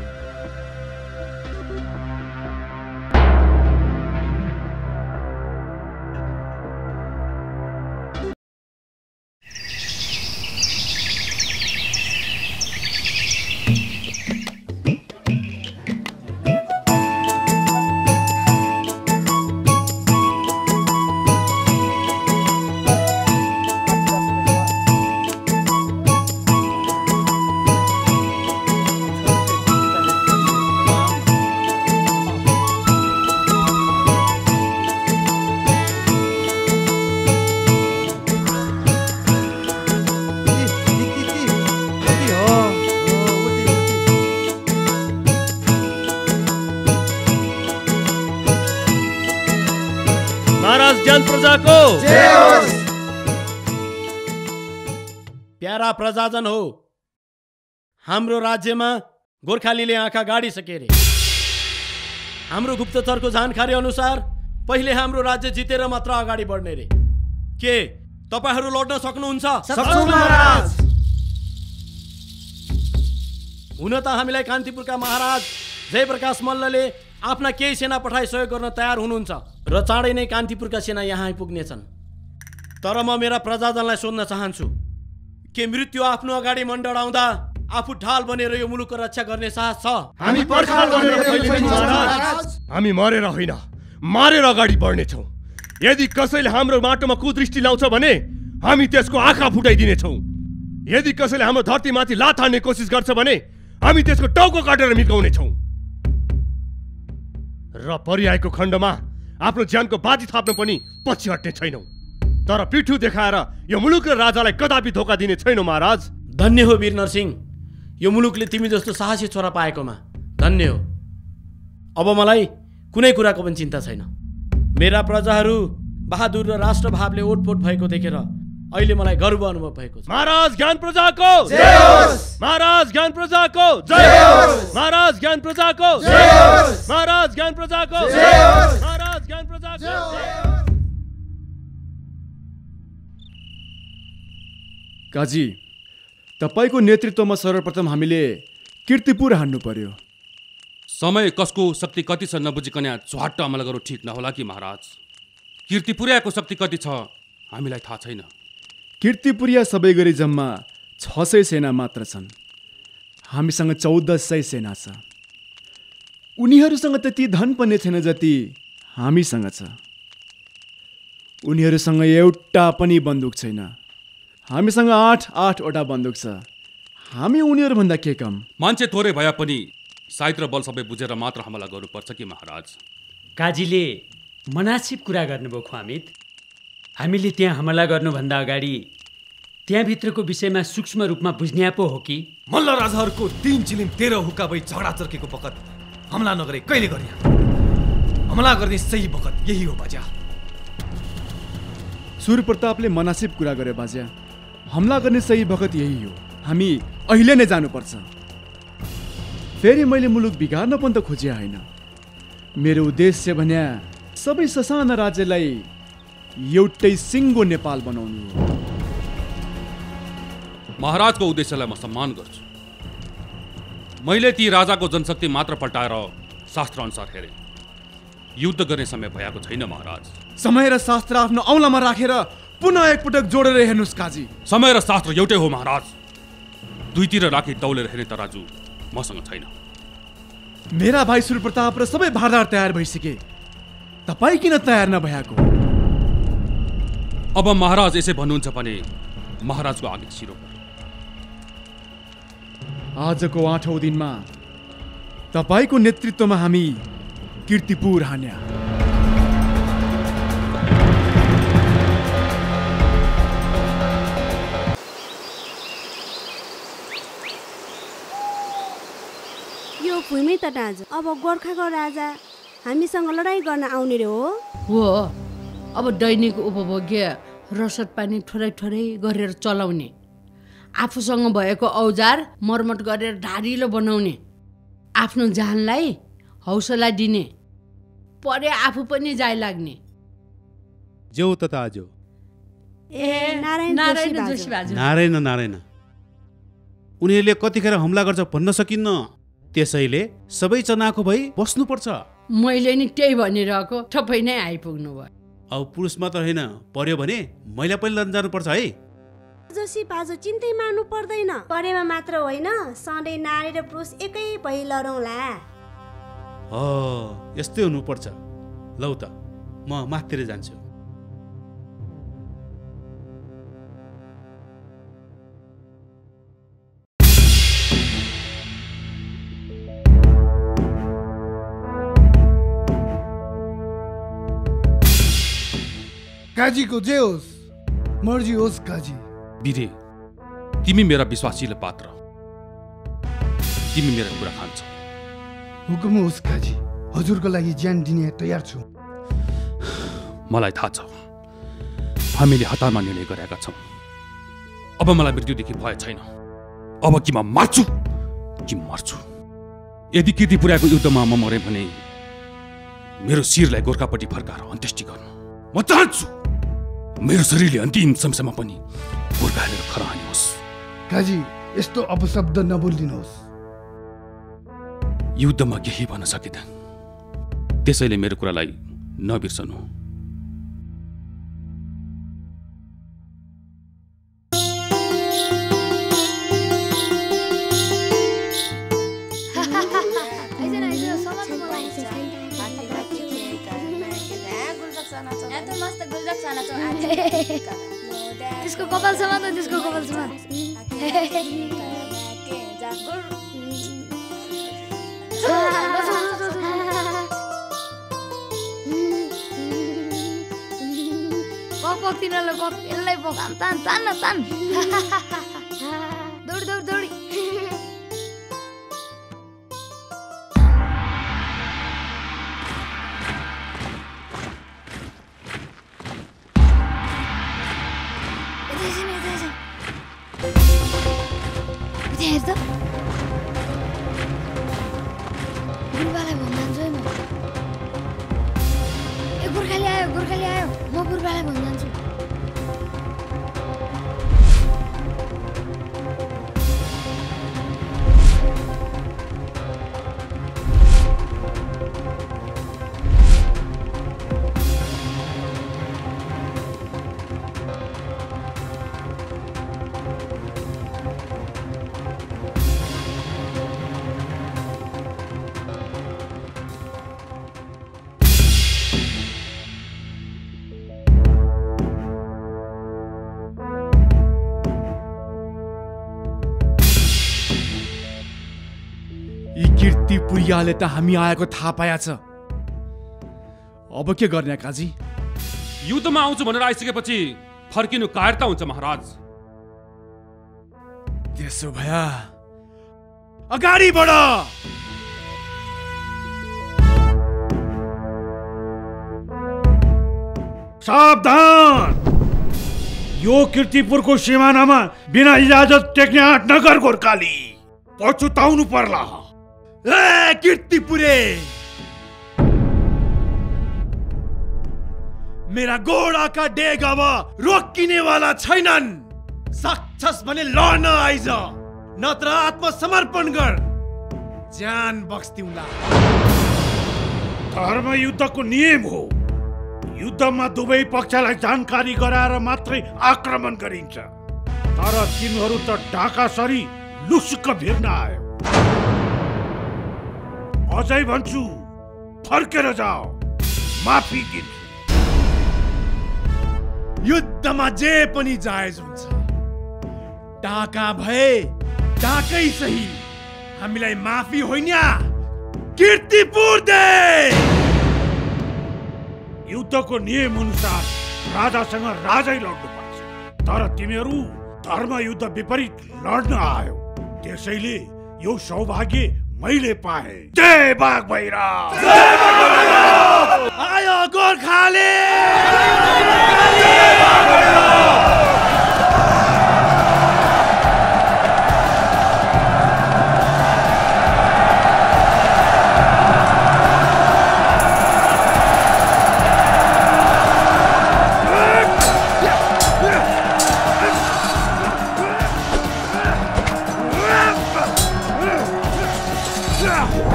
प्यारा प्रजाजन हो, हाम्रो राज्यमा गोर्खालीले आँखा गाडिसके रे। हाम्रो गुप्तचरको जानकारी अनुसार पहिले हाम्रो राज्य जितेर मात्र अगाडि बढ्ने रे। के तपाईहरू लड्न सक्नुहुन्छ? हुन त हामीलाई कान्तिपुरका महाराज जयप्रकाश मल्लले आफ्ना केही सेना पठाई सहयोग गर्न तयार हुनुहुन्छ र चाँडै नै कान्तिपुरका सेना यहाँ आइपुग्नेछन्। तर म मेरा प्रजाजनलाई सोध्न चाहन्छु, के मृत्यु आफ्नो अगाडि मण्डराउँदा आफू ढाल बनेर यो मुलुकको रक्षा गर्ने साहस छ? हामी पर्खाल बनेर हामी मरेर होइन, मारेर अगाडि बढ्नेछौँ। यदि कसैले हाम्रो माटोमा कुदृष्टि लाउँछ भने हामी त्यसको आँखा फुटाइदिनेछौँ। यदि कसैले हाम्रो धरतीमाथि लात हान्ने कोसिस गर्छ भने हामी त्यसको टाउको काटेर मिकाउनेछौँ। र परिआएको खण्डमा आफ्नो ज्यानको बाजी थाप्न पनि पछि हट्ने छैनौँ। तर पिठ्यु देखाएर यो मुलुक र राजालाई कदापि धोका दिने छैनौँ महाराज। धन्य हो वीर नरसिंह, यो मुलुकले तिमी जस्तो साहसी छोरा पाएकोमा धन्य हो। अब मलाई कुनै कुराको पनि चिन्ता छैन। मेरा प्रजाहरू बहादुर र राष्ट्रभावले ओटपोट भएको देखेर अहिले मलाई गर्व अनुभव भएको छ। महाराज ज्ञान प्रजाको जय होस्! महाराज ज्ञान प्रजाको जय होस्! महाराज ज्ञान प्रजाको जय होस्! महाराज ज्ञान प्रजाको जय होस्! महाराज ज्ञान प्रजाको जय होस्! काजी, तपाईको नेतृत्वमा सर्वप्रथम हामीले कीर्तिपुर हान्नु पर्यो। समय कसको शक्ति कति छ नबुझिकन झ्वाट्ट अमल गर्नु ठिक नहोला कि महाराज? कीर्तिपुरियाको शक्ति कति छ हामीलाई थाहा छैन। कीर्तिपुरिया सबै गरी जम्मा 600 सेना मात्र छन्। हामीसँग 1400 सेना छ। उनीहरूसँग त्यति धन पनि छैन जति हामीसँग छ। उनीहरूसँग एउटा पनि बन्दुक छैन। हामीसँग 8-8वटा बन्दुक छ। हामी उनीहरूभन्दा के कम? मान्छे थोरै भए पनि साहित्य र बल सबै बुझेर मात्र हमला गर्नुपर्छ कि महाराज? काजीले मनासिब कुरा गर्नुभयो ख्वामित। हामीले त्यहाँ हमला गर्नुभन्दा अगाडि त्यहाँभित्रको विषयमा सूक्ष्म रूपमा बुझ्ने पो हो कि? मल्ल राजाहरूको 3 चिलिम 13 हुक्का भई झगडा चर्केको बखत हमला नगरे कहिले गर्ने? हमला गर्ने सही बखत यही हो बाजा। सूर्यप्रतापले मनासिब कुरा गरे बाजा। हमला गर्ने सही बखत यही हो। हामी अहिले नै जानुपर्छ। फेरि मैले मुलुक बिगार्न पनि त खोजे होइन। मेरो उद्देश्य भन्या सबै ससाना राज्यलाई एउटै सिङ्गो नेपाल बनाउनु हो। महाराजको उद्देश्यलाई म सम्मान गर्छु। मैले ती राजाको जनशक्ति मात्र पल्टाएर शास्त्र अनुसार हेरे। युद्ध गर्ने समय भएको छैन महाराज। समय र शास्त्र आफ्नो औलामा राखेर पुनः एकपटक जोडेर हेर्नुस् काजी। समय र शास्त्र एउटै हो महाराज। दुईतिर राखी तौलेर हेर्ने तराजु मसँग छैन। मेरा भाइ सूर्यप्रताप र सबै भारदार तयार भइसके, तपाईँ किन तयार नभएको? अब महाराज यसै भन्नुहुन्छ भने महाराजको आगे शिरो पर। आजको 8औं दिनमा तपाईको नेतृत्वमा हामी कीर्तिपुर हान्या। यो भूमि त राज अब गोर्खाको राजा हामीसँग लडाईँ गर्न आउने रे हो। अब दैनिक उपभोग्य रसद पानी थोरै थोरै गरेर चलाउने, आफूसँग भएको औजार मर्मत गरेर ढाडिलो बनाउने, आफ्नो जानलाई हौसला दिने, परे आफू पनि जाइ लाग्ने। ज्यौ तथा आजो। नारायण जोशी बाजु। नारायण नारायण। उनीहरूले कतिखेर हमला गर्छ भन्न सकिन्न। त्यसैले सबै चनाको भई बस्नुपर्छ। मैले नि त्यही भनिरहेको, ठप्पै नै आइपुग्नु भयो। अब पुरुष मात्र होइन, पर्यो भने महिला पनि लड्न जानुपर्छ है। जसी बाजु चिन्तै मार्नु पर्दैन। परेमा मात्र होइन, सधैँ नारी र पुरुष एकै भई लडौँला। यस्तै हुनुपर्छ। लौ त म माथितिर जान्छु। काजीको जे होस्, मर्जी होस् काजी। बिरे, तिमी मेरा विश्वासिलो पात्र, तिमी मेरा कुरा खान्छौ। हुकुम होस् काजी, हजुरको लागि ज्यान दिने तयार छु। मलाई थाहा छ हामीले हतारमा निर्णय गरेका छौँ। अब मलाई मृत्युदेखि भय छैन। अब कि म मार्छु कि मर्छु। यदि किर्तिपुरको युद्धमा म मरे भने मेरो शिरलाई गोर्खापट्टि फर्काएर अन्त्येष्टि गर्नु म चाहन्छु। मेरो शरीरले अन्तिम समयमा पनि गोर्खाहरू खरानी होस्। काजी, यस्तो अपशब्द नबोलिदिनुहोस्। युद्धमा केही भन्न सकिँदैन, त्यसैले मेरो कुरालाई नबिर्सनु। त्यसको कपाल समान त त्यसको कपाल समान। पक तिनीहरूलाई पक, यसलाई पक, तान तान न तान। दौडी दौडी दौडी। हेर त बुढालाई भन्जान्छु है म। ए गोर्खाली आयो, गोर्खाली आयो, म बुढालाई भन्जान्छु। किर्तिपुरियाले त हामी आएको थाहा पाएछ। अब के गर्ने काजी? युद्धमा आउँछु भनेर आइसकेपछि फर्किनु कायरता हुन्छ महाराज। त्यसो भए अगाडि बढ। सावधान, यो किर्तिपुरको सिमानामा बिना इजाजत टेक्ने आँट नगर गोर्खाली, पछुताउनु पर्ला। ए किर्तिपुरे, मेरा घोडाका डेग अब रोकिनेवाला छैनन्। सक्छस् भने लड्न आइज, नत्र आत्मसमर्पण गर, ज्यान बक्स्दिउँला। धर्म युद्धको नियम हो। युद्धमा दुवै पक्षलाई जानकारी गराएर मात्रै आक्रमण गरिन्छ। तर तिमीहरू त ढाका सरी लुसुक्क भिर्न आयो। अझै भन्छु, फर्केर जाओ, माफी दिन्छु। युद्धमा जे पनि जायज हुन्छ। ढाका भए ढाकै सही, हामीलाई माफी होइन, किर्तिपुर दे। युद्धको नियम अनुसार राजासँग राजै लड्नुपर्छ। तर तिमीहरू धर्म युद्ध विपरीत लड्न आयो, त्यसैले यो सौभाग्य मैले पाए। जय बाघ भैरा, आयो गोर्खाली।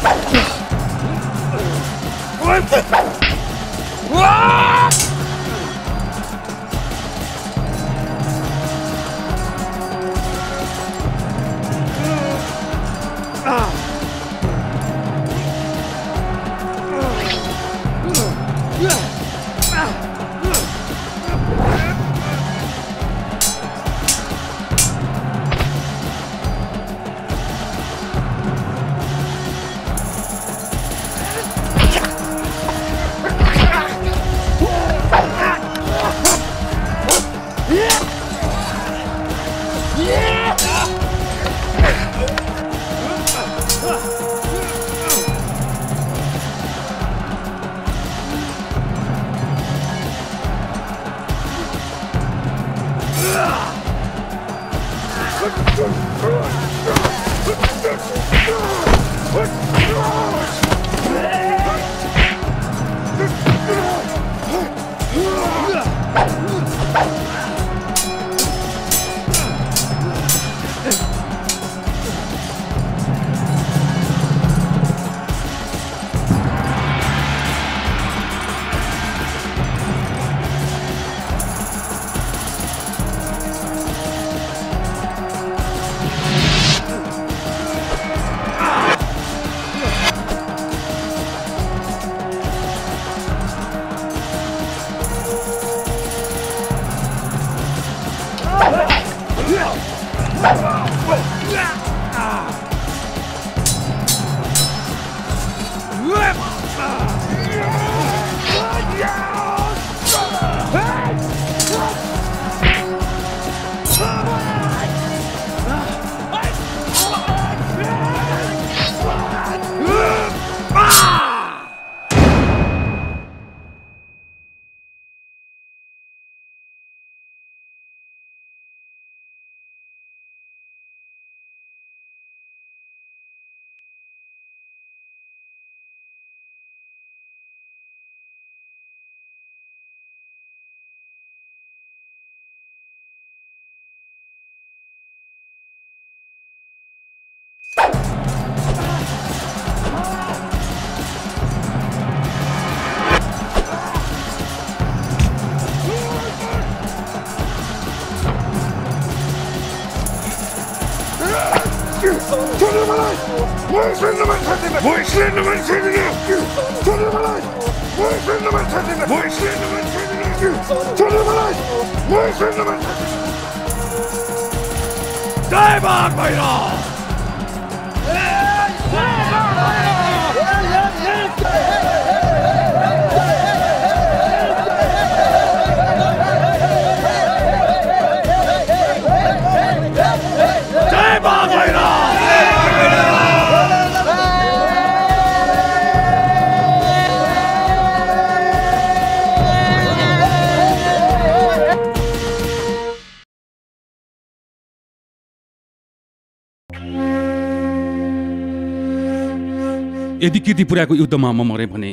यदि किर्तिपुरको युद्धमा म मरे भने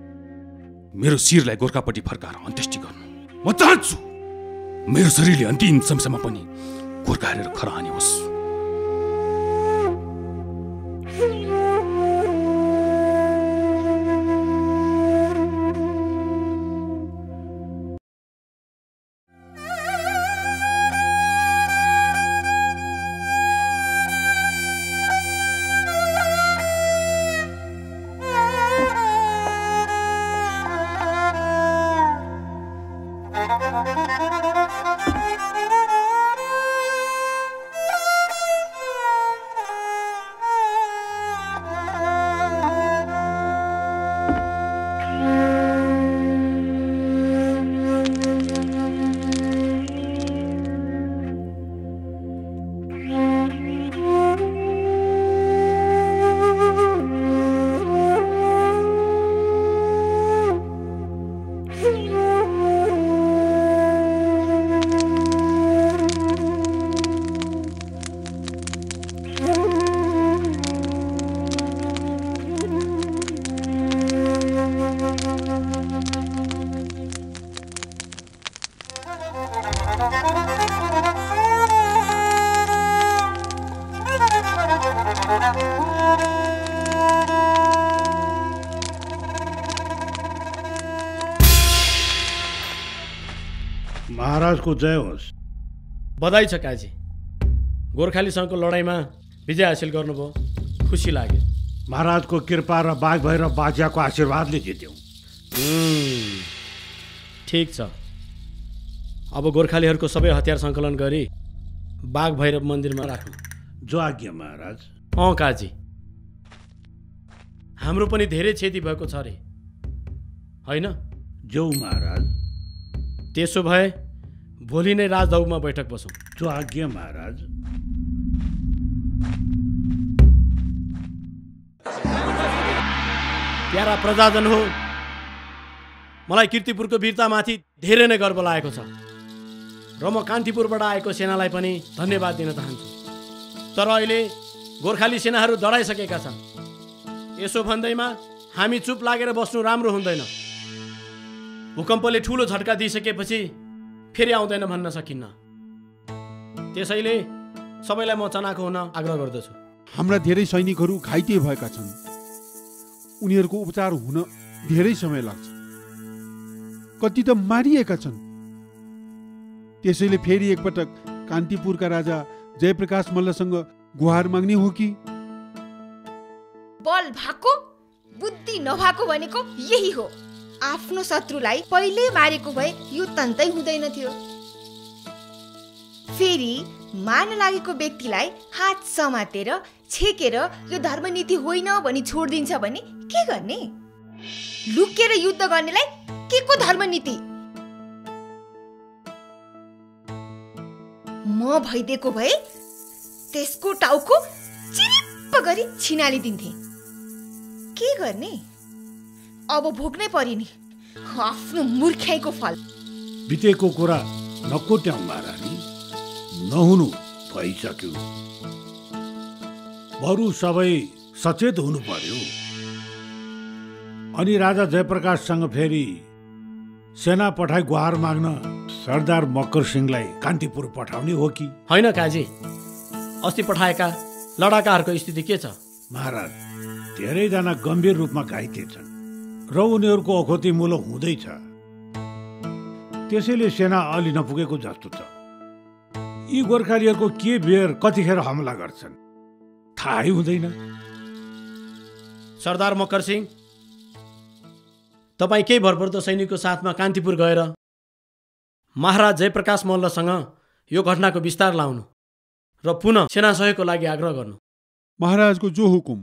मेरो शिरलाई गोर्खापट्टि फर्काएर अन्त्येष्टि गर्नु म चाहन्छु। मेरो शरीरले अन्तिम समयमा पनि गोर्खा हेरेर खरानी होस्। महाराजको जय होस्। बधाई छ काजी। गोर्खालीसँगको लडाइँमा विजय हासिल गर्नुभयो, खुसी लाग्यो। महाराजको कृपा र बाघ भैरव बाज्याको आशीर्वादले जित्यौँ। ठिक छ। अब गोर्खालीहरूको सबै हतियार सङ्कलन गरी बाघ भैरव मन्दिरमा राख्नु। जो आज्ञा महाराज। काजी, हाम्रो पनि धेरै क्षति भएको छ रे, होइन? जो महाराज। त्यसो भए भोलि नै राजदौमा बैठक बसौँ। जो आज्ञा महाराज। प्यारा प्रजाजन हो, मलाई किर्तिपुरको वीरतामाथि धेरै नै गर्व लागेको छ र म कान्तिपुरबाट आएको सेनालाई पनि धन्यवाद दिन चाहन्छु। तर अहिले गोर्खाली सेनाहरू डराइसकेका छन्। यसो भन्दैमा हामी चुप लागेर बस्नु राम्रो हुँदैन। भूकम्पले ठुलो झट्का दिइसकेपछि फेरि आउँदैन भन्न सकिन्न। त्यसैले सबैलाई म चनाखो हुन आग्रह गर्दछु। हाम्रा धेरै सैनिकहरू घाइते भएका छन्। उनीहरूको उपचार हुन धेरै समय लाग्छ। कति त मारिएका छन्। त्यसैले फेरि एकपटक कान्तिपुरका राजा जयप्रकाश मल्लसँग गुहार माग्ने हो कि? बल भएको बुद्धि नभएको भनेको यही हो। आफ्नो शत्रुलाई पहिले मारेको भए यो तन्तै हुँदैन थियो। फेरि मार्न लागेको व्यक्तिलाई हात समातेर छेकेर यो धर्मनीति होइन भनी छोडिदिन्छ भने के गर्ने? लुकेर युद्ध गर्नेलाई के को धर्मनीति? म भइदिएको भए त्यसको टाउको चिरिप्प गरी छिनालिदिन्थे। के गर्ने? अब भोग्नै परिने आफ्नो मूर्खाइको फल। बितेको कुरा नकोट्याउँ महारानी, नहुनु भइसक्यो। बरु सबै सचेत हुनु पर्यो। अनि राजा जयप्रकाशसँग फेरि सेना पठाई गुहार माग्न सरदार मकर सिंहलाई कान्तिपुर पठाउने हो कि? होइन काजी, अस्ति पठाएका लडाकाहरूको स्थिति के छ? महाराज, धेरैजना गम्भीर रूपमा घाइते छन् र उनीहरूको औखती मुलो हुँदैछ। त्यसैले सेना अलि नपुगेको जस्तो छ। यी गोर्खालीहरूको के बेर कतिखेर हमला गर्छन् थाहै हुँदैन। सरदार मकर सिंह, तपाईँ केही भरपर्दो सैनिकको साथमा कान्तिपुर गएर महाराज जयप्रकाश मल्लसँग यो घटनाको विस्तार लाउनु र पुनः सेना सहयोगको लागि आग्रह गर्नु। महाराजको जो हुकुम।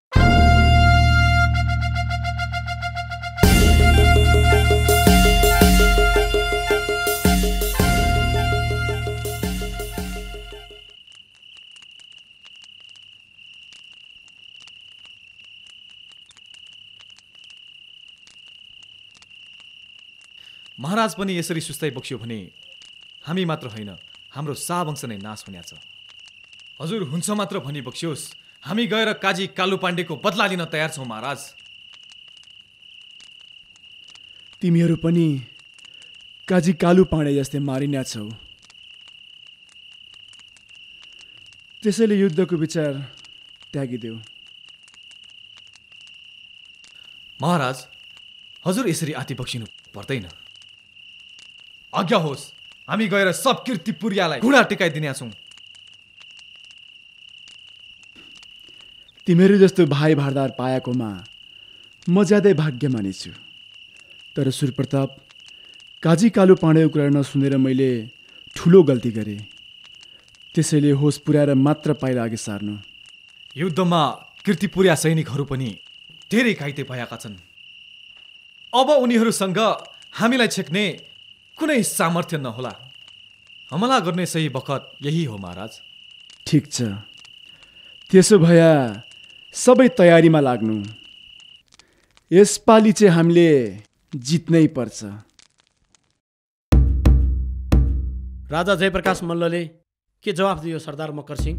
महाराज पनि यसरी सुस्ताइ बक्स्यो भने हामी मात्र होइन, हाम्रो शाहवंश नै नाश हुने छ। हजुर हुन्छ मात्र भनी बक्स्योस्, हामी गएर काजी कालु पाण्डेको बदला लिन तयार छौँ महाराज। तिमीहरू पनि काजी कालु पाण्डे जस्तै मारिना छौ। त्यसैले युद्धको विचार त्यागिदेऊ। महाराज, हजुर यसरी आति बक्सिनु पर्दैन। आज्ञा होस्, हामी गएर सब किर्तिपुरियालाई घुँडा टेकाइदिने छौँ। तिमीहरू जस्तो भाइ भारदार पाएकोमा म ज्यादै भाग्यमानी छु। तर सुरप्रताप, काजी कालु पाण्डेको कुरा नसुनेर मैले ठुलो गल्ती गरेँ। त्यसैले होस पुर्याएर मात्र पाइला अघि सार्नु। युद्धमा किर्तिपुरिया सैनिकहरू पनि धेरै घाइते भएका छन्। अब उनीहरूसँग हामीलाई छेक्ने कुनै सामर्थ्य नहोला। हमला गर्ने सही बखत यही हो महाराज। ठिक छ, त्यसो भए सबै तयारीमा लाग्नु। यसपालि चाहिँ हामीले जित्नै पर्छ। राजा जयप्रकाश मल्लले के जवाफ दियो सरदार मकर सिंह?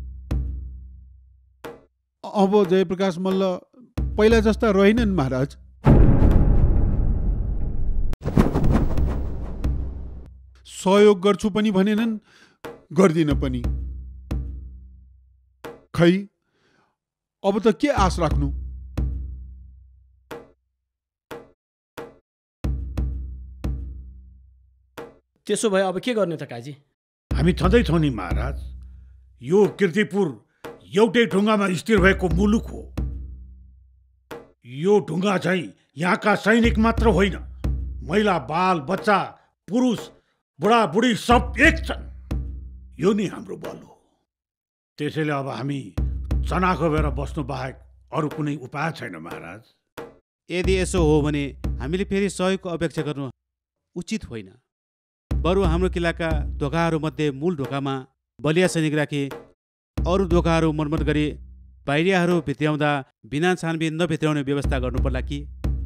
अब जयप्रकाश मल्ल पहिला जस्ता रहेनन् महाराज। सहयोग गर्छु पनि भनेनन्, गर्दिन पनि। खै अब त के आश राख्नु? त्यसो भए अब के गर्ने त काजी? हामी छँदैछौँ नि महाराज। यो किर्तिपुर एउटै ढुङ्गामा स्थिर भएको मुलुक हो। यो ढुङ्गा चाहिँ यहाँका सैनिक मात्र होइन, महिला बाल बच्चा पुरुष बुढाबुढी सब एक छन्। यो नै हाम्रो बल हो। त्यसैले अब हामी चना खोपेर बस्नु बाहेक अरू कुनै उपाय छैन महाराज। यदि यसो हो भने हामीले फेरि सहयोगको अपेक्षा गर्नु उचित होइन। बरु हाम्रो किल्लाका ढोकाहरूमध्ये मूल ढोकामा बलिया सैनिक राखी अरू ढोकाहरू मर्मत गरी बाहिरियाहरू भित्र्याउँदा बिना छानबिन नभित्र्याउने व्यवस्था गर्नु पर्ला कि?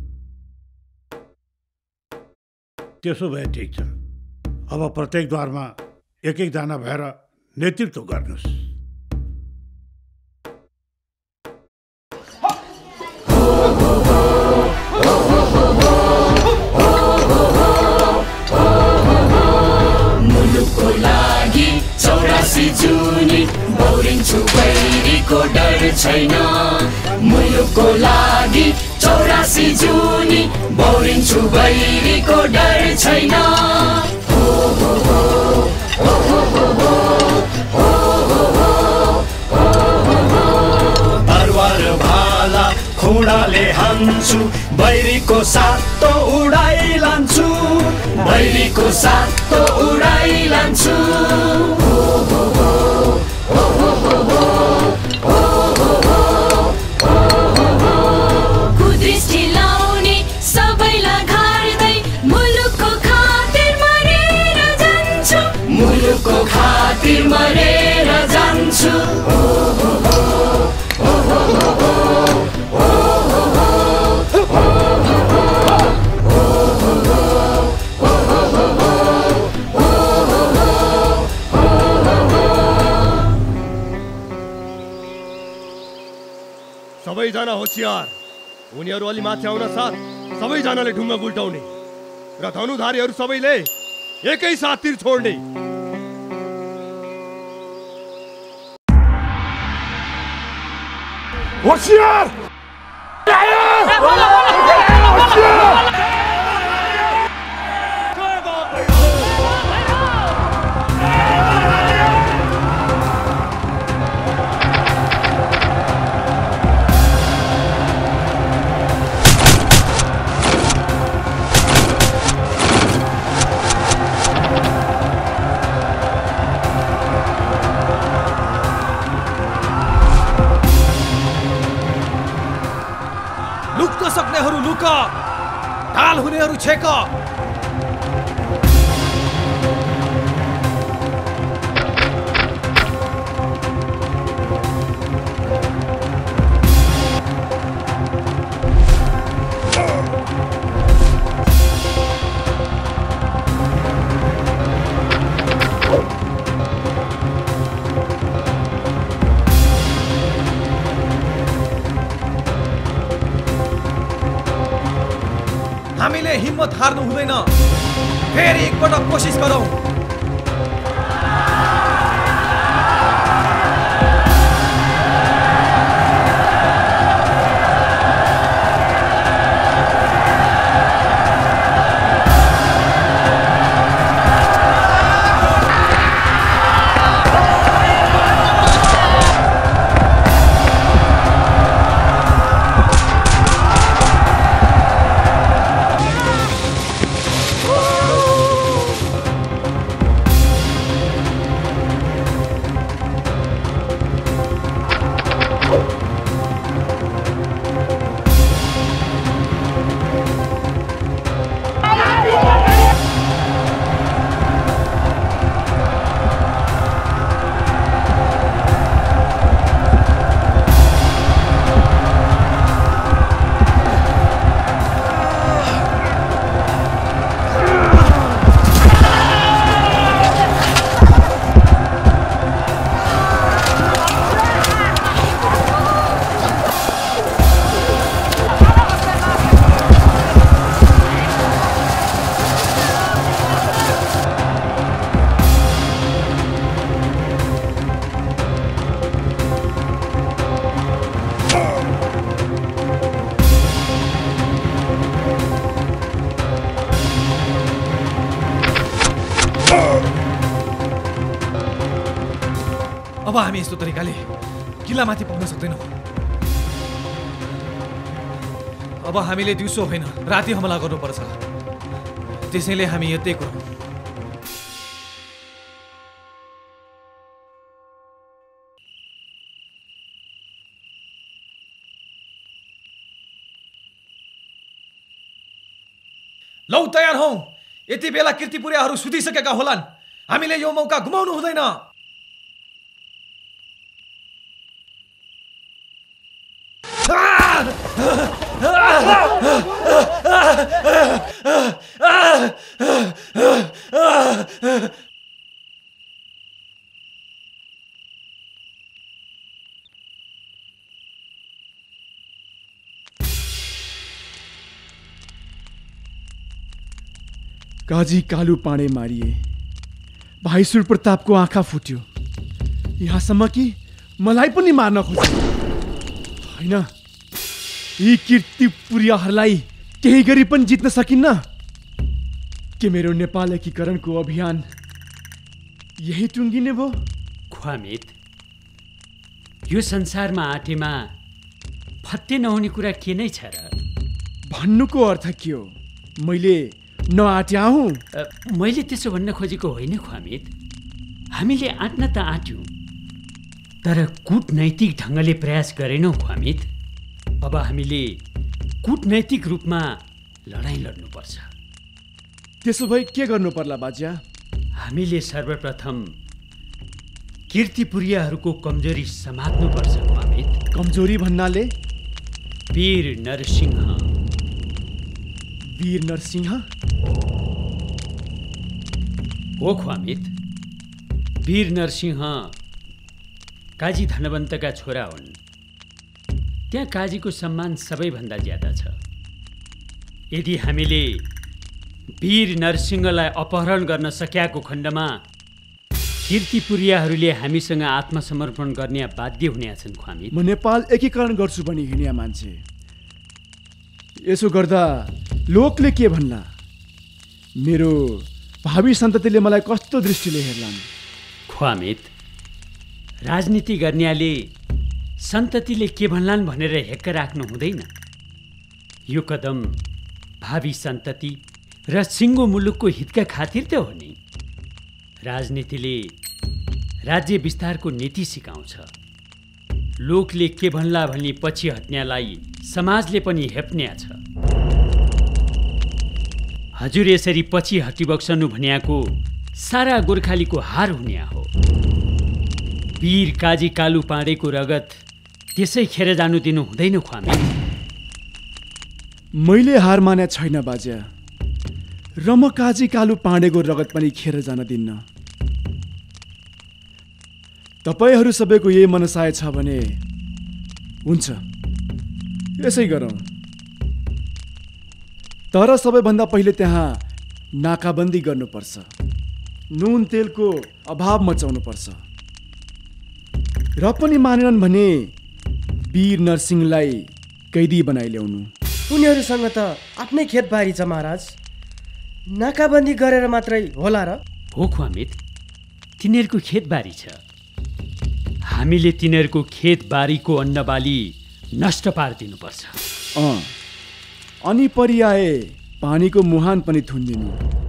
त्यसो भए ठिक छ। अब प्रत्येक द्वारमा एक एकजना भएर नेतृत्व गर्नुहोस्। मुलुकको लागि 84 जुनी बौरिन्छु बैरीको डर छैन। मुलुकको लागि 84 जुनी बौरिन्छु बैरीको डर छैन। तरवार भाला खुडाले हान्छु, बैरीको साथ त उडाइ लान्छु, बैरीको साथ त उडाइ लान्छु। कुदृष्टि लाउने सबैलाई घार्दै मुलुकको खातिर मरेर जान्छु, मुलुकको खातिर मरेर जान्छु। सबैजना होशियार। उनीहरू अलि माथि आउन साथ सबैजनाले ढुङ्गा गुल्टाउने र धनुधारीहरू सबैले एकै साथ तीर छोड्ने। होशियार! सक्नेहरू लुक, ढाल हुनेहरू छेक। हामीले हिम्मत हार्नु हुँदैन। फेरि एकपटक कोसिस गरौँ। अब हामी यस्तो तरिकाले किल्लामाथि पुग्न सक्दैनौँ। अब हामीले दिउँसो होइन राति हमला गर्नुपर्छ। त्यसैले हामी यतै गरौँ। लौ तयार हौ। यति बेला कीर्तिपुरियाहरू सुतिसकेका होलान्। हामीले यो मौका गुमाउनु हुँदैन। काजी कालु पाँडे मारिए। भाइ सुरप्रतापको आँखा फुट्यो। यहाँसम्म कि मलाई पनि मार्न खोज्यो। होइन, यी कीर्तिपुरियाहरूलाई केही गरी पनि जित्न सकिन्न के? मेरो नेपाल एकीकरणको अभियान यही टुङ्गिने भयो? ख्वामित, यो संसारमा आँटेमा फत्ते नहुने कुरा के नै छ र? भन्नुको अर्थ के हो? मैले नआट्या हुँ? मैले त्यसो भन्न खोजेको होइन ख्वामित। हामीले आँट्न त आँट्यौँ, तर कूटनैतिक ढङ्गले प्रयास गरेनौँ ख्वामित। अब हामीले कूटनैतिक रूपमा लडाइँ लड्नुपर्छ। त्यसो भए के गर्नु पर्ला बाज्या? हामीले सर्वप्रथम कीर्तिपुरियाहरूको कमजोरी समात्नुपर्छ ख्वामित। कमजोरी भन्नाले? वीर नरसिंह। वीर नरसिंह? हो ख्वामित। वीर नरसिंह काजी धनवन्तका छोरा हुन्। त्यहाँ काजीको सम्मान सबैभन्दा ज्यादा छ। यदि हामीले वीर नरसिंहलाई अपहरण गर्न सकेको खण्डमा कीर्तिपुरियाहरूले हामीसँग आत्मसमर्पण गर्ने बाध्य हुनेछन् ख्वामित। म नेपाल एकीकरण गर्छु भनी हिँड्या मान्छे। यसो गर्दा लोकले के भन्ला? मेरो भावी सन्ततिले मलाई कस्तो दृष्टिले हेर्लान्? ख्वामित, राजनीति गर्नेले सन्ततिले के भन्लान् भनेर हेक्क राख्नु हुँदैन। यो कदम भावी सन्तति र सिङ्गो मुलुकको हितका खातिर त हो नि। राजनीतिले राज्य विस्तारको नीति सिकाउँछ। लोकले के भन्ला भनी पछि हट्नेलाई समाजले पनि हेप्ने छ। हजुर यसरी पछि हटिबक्सनु भन्याको सारा गोर्खालीको हार हुने हो। वीर काजी कालु पाँडेको रगत त्यसै खेर जानु दिनु हुँदैन ख्वामित। मैले हार माने छैन बाज्या, र म काजी कालु पाँडेको रगत पनि खेर जान दिन्न। तपाईहरू सबैको यही मनसाय छ भने हुन्छ, यसै गरौँ। तर सबैभन्दा पहिले त्यहाँ नाकाबन्दी गर्नुपर्छ। नुन तेलको अभाव मचाउनुपर्छ। र पनि मानेनन् भने वीर नरसिंहलाई कैदी बनाइ ल्याउनु। उनीहरूसँग त आफ्नै खेतबारी छ महाराज। नाकाबन्दी गरेर मात्रै होला र? हो ख्वामित, तिनीहरूको खेतबारी छ। हामीले तिनीहरूको खेतबारीको अन्नबाली नष्ट पारिदिनुपर्छ। अनि परिआए पानीको मुहान पनि थुनिदिनु।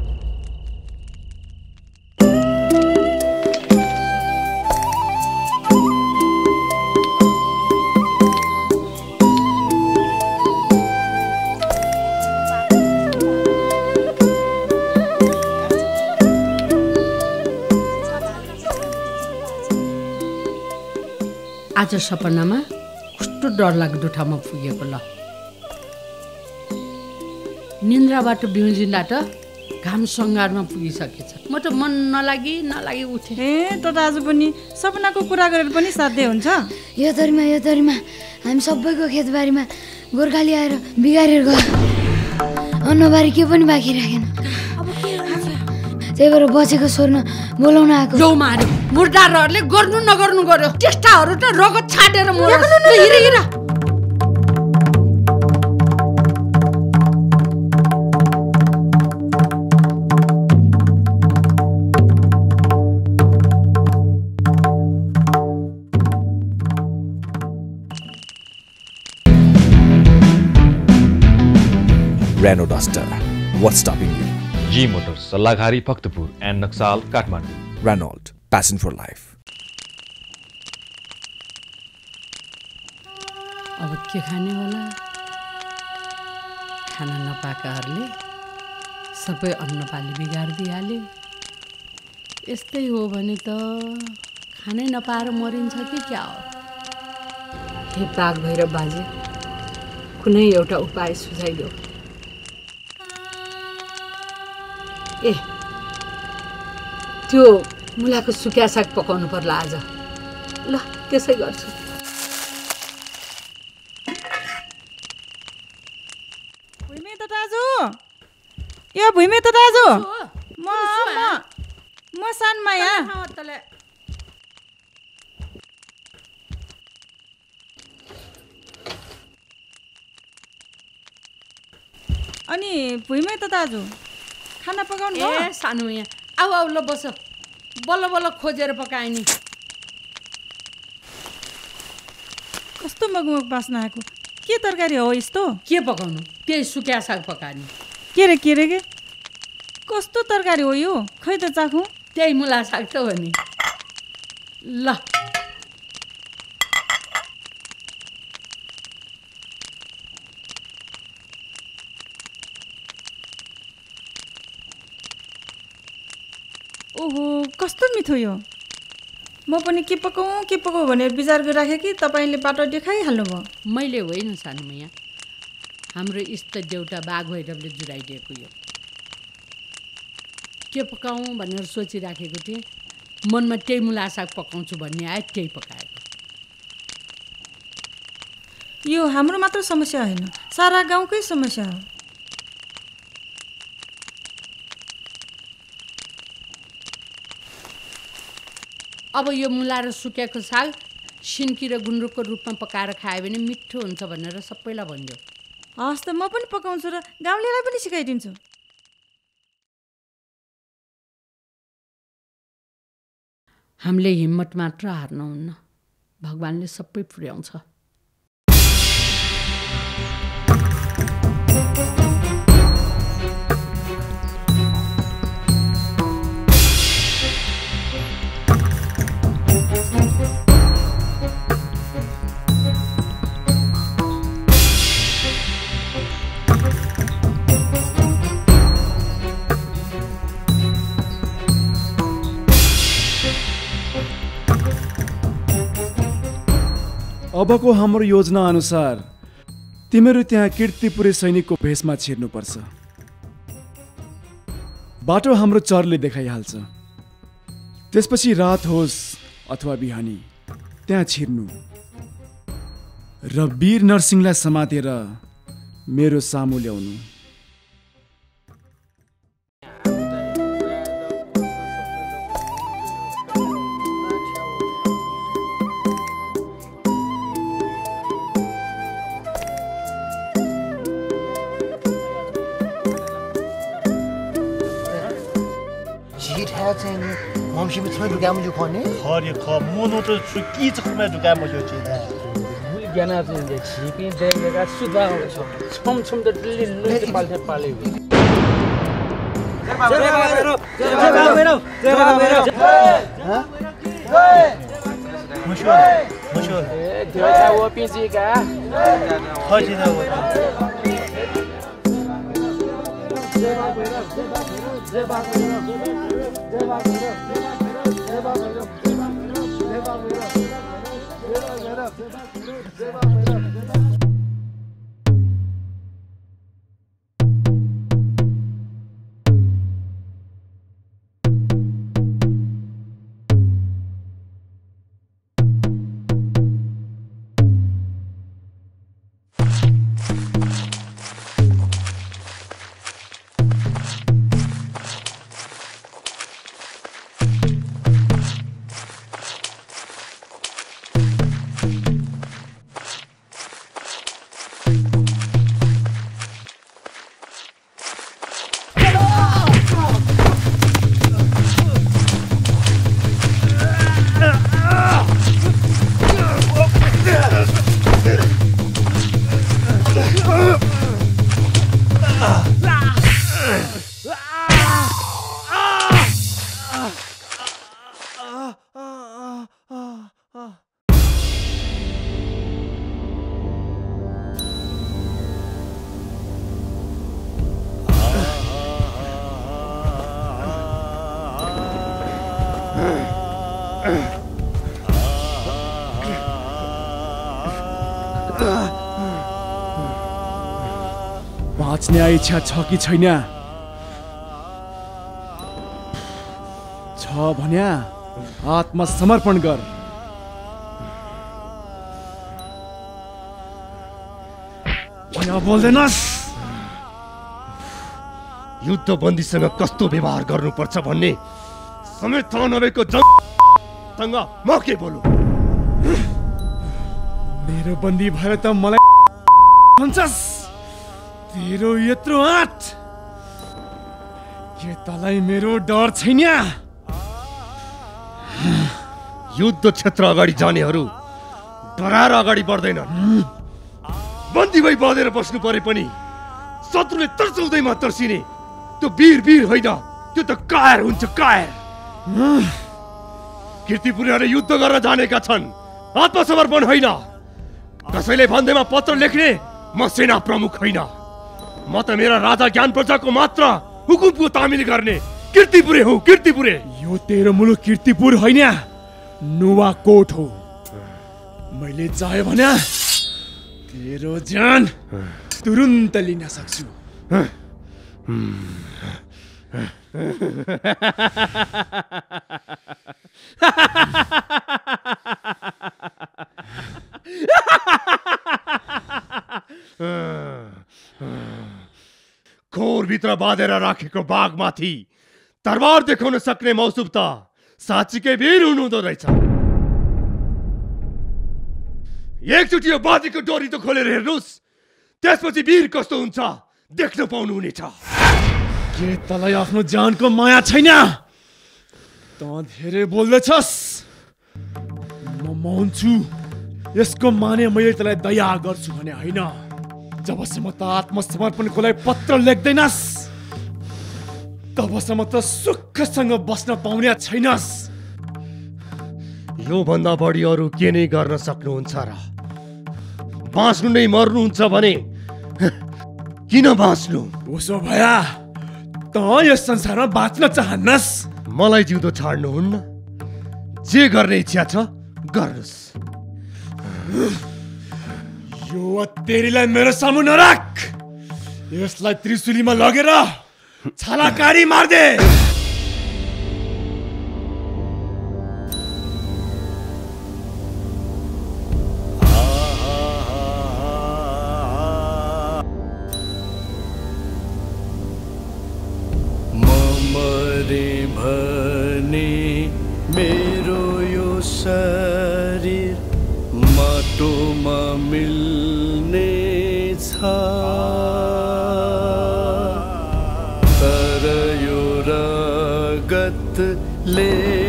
आज सपनामा कस्तो डरलाग्दो ठाउँमा पुगेको ल। निन्द्राबाट बिउजिँदा त घाम सङ्घारमा पुगिसकेछ। म त मन नलागी उठेँ। त आज पनि सपनाको कुरा गरेर पनि साध्य हुन्छ? यो तरीमा हामी सबैको खेतबारीमा गोर्खाली आएर बिगारेर गयो। अन्नबारी के पनि बाँकी राखेन। त्यही भएर बचेको स्वर्ण बोलाउन आएको। जो मार्यो मुर्दारहरूले गर्नु नगर्नु गर्यो। टेस्टाहरू त रगत छाडेर मर्यो। Renault Duster. What's stopping you? G Motors, Sallagari, Bhaktapur and Naksal, Kathmandu. Renault, passion for life. अब के खाने होला? खाना नपाएकाहरूले सबै अन्नपाली बिगारिदिहाले। यस्तै हो भने त खानै नपाएर मरिन्छ कि क्या हो? हे बाघ भैरव बाजे, कुनै एउटा उपाय सुझाइदेऊ। ए त्यो मुलाको सुक्या साग पकाउनु पर्ला आज। ल त्यसै गर्छु। भुइमे त दाजु, यो भुइमे त दाजु, म सानमाया। अनि भुइमे त दाजु, खाना पकाउनु भयो? ए सानो यहाँ आऊ आऊ ल बस, बल्ल बल्ल खोजेर पकाए नि। कस्तो मगमग बास्ना आएको, के तरकारी हो यस्तो? के पकाउनु? त्यही सुक्या साग पकानी। के रे कस्तो तरकारी हो यो? खै त चाखौँ। त्यही मुला साग त हो नि। ल ओहो कस्तो मिठो यो। म पनि के पकाउँ भनेर विचार गरिराखेँ कि तपाईँले बाटो देखाइहाल्नु भयो। मैले होइन सानो यहाँ, हाम्रो इष्ट देउता बाघ भैरवले जुराइदिएको यो। के पकाउँ भनेर सोचिराखेको थिएँ, मनमा त्यही मुला साग पकाउँछु भन्ने आयो, त्यही पकाएको। यो हाम्रो मात्र समस्या होइन, सारा गाउँकै समस्या हो। अब यो मुला र सुकेको साग सिन्की र गुन्द्रुकको रूपमा पकाएर खायो भने मिठो हुन्छ भनेर सबैलाई भनिदियो। हस् त, म पनि पकाउँछु र गाउँलेलाई पनि सिकाइदिन्छु। हामीले हिम्मत मात्र हार्नुहुन्न, भगवान्ले सबै पुर्याउँछ। अबको हाम्रो योजना अनुसार तिमीहरू त्यहाँ कीर्तिपुरे सैनिकको भेषमा छिर्नुपर्छ। बाटो हाम्रो चरले देखाइहाल्छ। त्यसपछि रात होस् अथवा बिहानी त्यहाँ छिर्नु र वीर नरसिंहलाई समातेर मेरो सामु ल्याउनु। Mamşimi tüme dükkanı yok hani? Hayır, kamuoyu da şu ki çıkmaya dükkanı yok çiğne. Bu genelde de çiğne de suda çom da dilin palte pale. Ha? Muşur. Diyor o pinci ka. Hadi da o. बाँच्ने इच्छा छ कि छैन? छ भन्या आत्मसमर्पण गर। किन बोल्दैनस्? युद्धबन्दीसँग कस्तो व्यवहार गर्नुपर्छ भन्ने समेत थाहा नभएको जङ्गसँग म के बोलु? मेरो बन्दी भएर त मलाई भन्छस्? तेरो यत्रो आँट के तँलाई मेरो डर छैन? युद्ध क्षेत्र अगाडि जानेहरू डराएर अगाडि बढ्दैनन्। बन्दी भई बाँधेर बस्नु परे पनि शत्रुले तर्साउँदैमा तर्सिने त्यो वीर होइन, त्यो त कायर हुन्छ, कायर। कीर्तिपुरले युद्ध गर्न जानेका छन्, आत्मसमर्पण होइन। कसैले भन्दैमा पत्र लेख्ने म सेना प्रमुख होइन, म त मेरा राजा ज्ञान प्रजाको मात्र हुकुमको तामिल गर्ने कीर्तिपुरे हुँ, कीर्तिपुरे। यो तेरो मुलुक कीर्तिपुर होइन, नुवाकोट हो। मैले चाहे भने तेरो ज्यान तुरुन्त लिन सक्छु। खोरभित्र बाँधेर राखेको बाघमाथि तरबार देखाउन सक्ने मौसुब त साँच्चीकै वीर हुनुहुँदो रहेछ। एकचोटि यो बाजीको डोरी त खोलेर हेर्नुहोस्, त्यसपछि वीर कस्तो हुन्छ देख्न पाउनुहुनेछ। के तँलाई आफ्नो जानको माया छैन? तँ धेरै बोल्दैछस्। म मौन छु। यसको माने मैले तँलाई दया गर्छु भने होइन। जबसम्म त आत्मसमर्पणको लागि पत्र लेख्दैनस् तबसम्म त सुखसँग बस्न पाउने छैनस्। यो भन्दा बढी अरू के नै गर्न सक्नुहुन्छ र? बाँच्नु नै मर्नुहुन्छ भने किन बाँच्नु? उसो भया त यस संसारमा बाँच्न चाहन्नस्? मलाई जिउँदो छाड्नुहुन्न। जे गर्ने इच्छा छ गर्नुस्। यो तेरीलाई मेरो सामु नराख। यसलाई त्रिशुलीमा लगेर छालाकारी मार्दे। मरे भने मेरो यो शरीर माटोमा मिल्ने छ, तर यो रगतले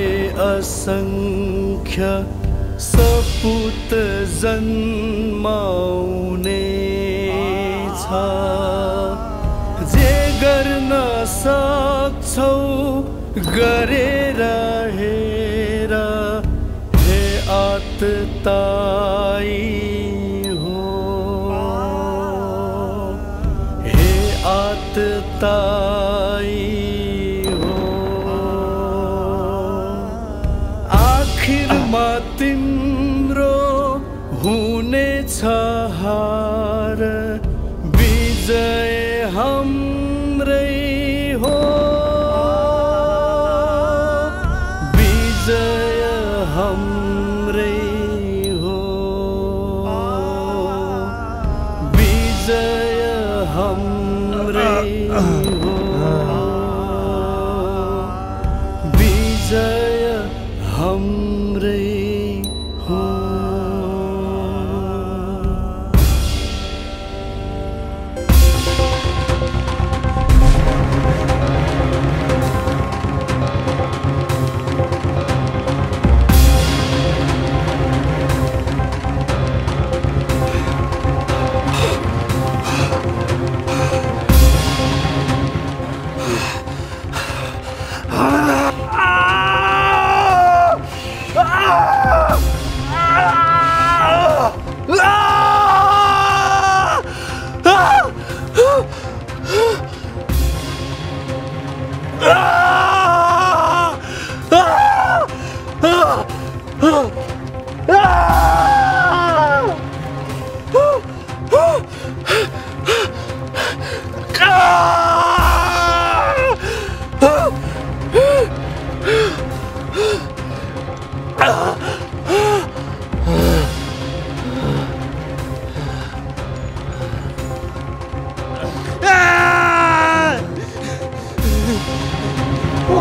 असंख्य सपुत जन्माउने छ। जे गर्न सक्छौ गरेर हेर, हे आत्ताई हो, हे आत्ताई हो। आखिरमा तिम्रो हुनेछ हार, विजय हाम्रै हो, विजय हाम्रै हो, विजय हाम्रै हो, विजय हाम्रै हो।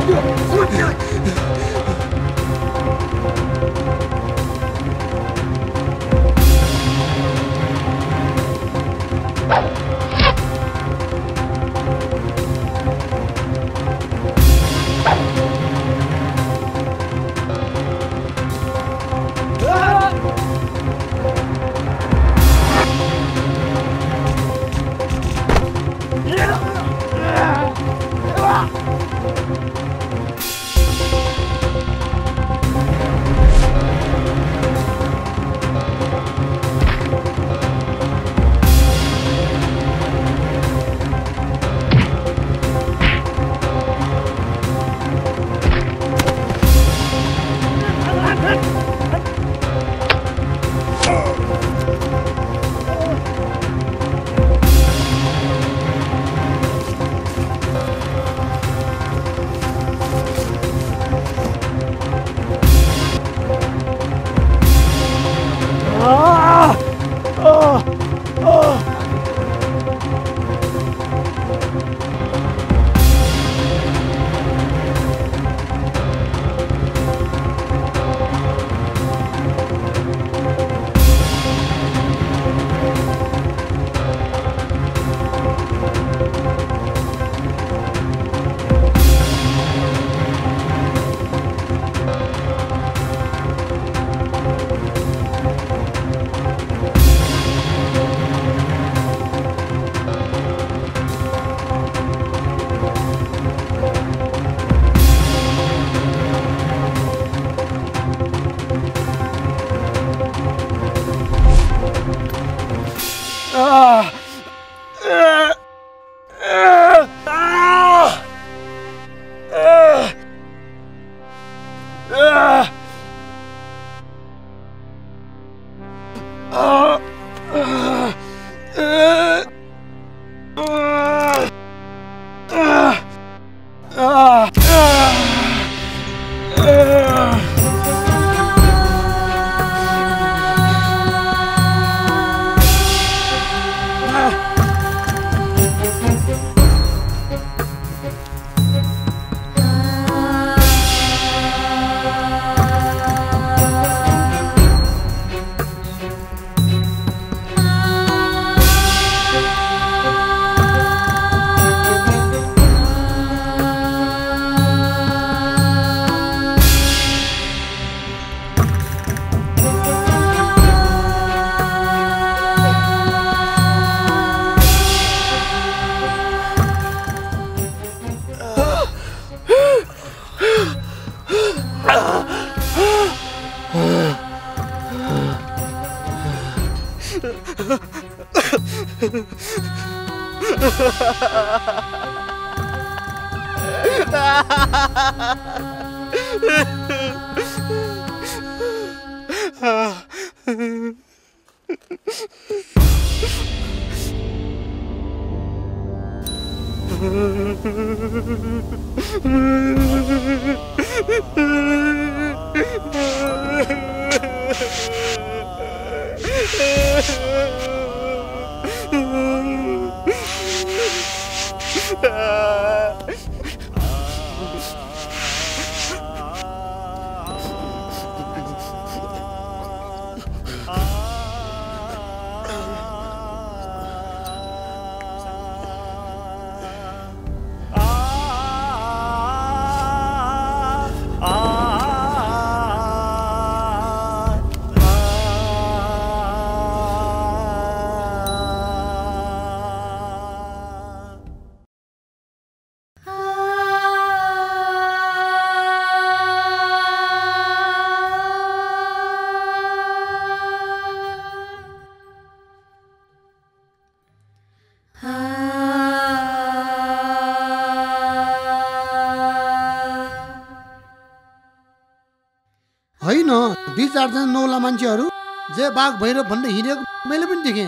होइन, 2-4 जना नौला मान्छेहरू जे बाघ भैरव भन्दै हिँडेको मैले पनि देखेँ।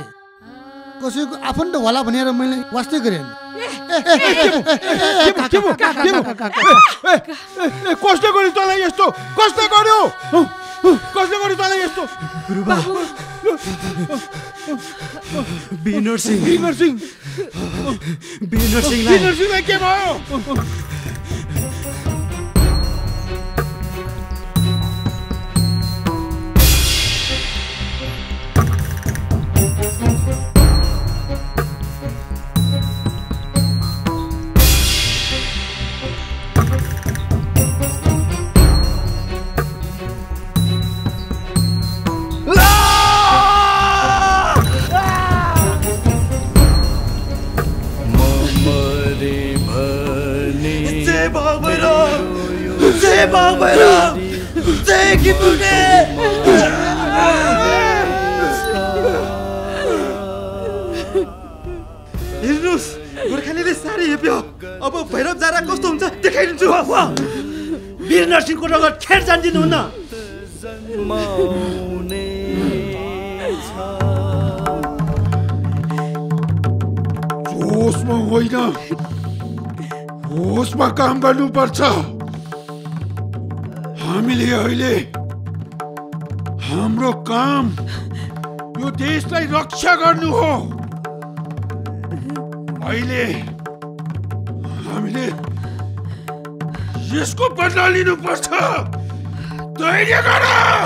कसैको आफन्त होला भनेर मैले वास्तै गरेँ। कसले गर्यो तँलाई यस्तो? कसले गर्यो? कसले गर्यो तँलाई यस्तो? गुरुबाबु बिनोद सिंहलाई के भयो? हेर्नुहोस् गोर्खालीले साह्रै हेप्यो अब भैरव जारा कस्तो हुन्छ देखाइदिन्छु वीर नरसिंहको रगत खेर जान्दिनुहुन्न जोसमा होइन होसमा काम गर्नुपर्छ हामीले अहिले हाम्रो काम यो देशलाई रक्षा गर्नु हो अहिले हामीले यसको बदला लिनुपर्छ धैर्य गर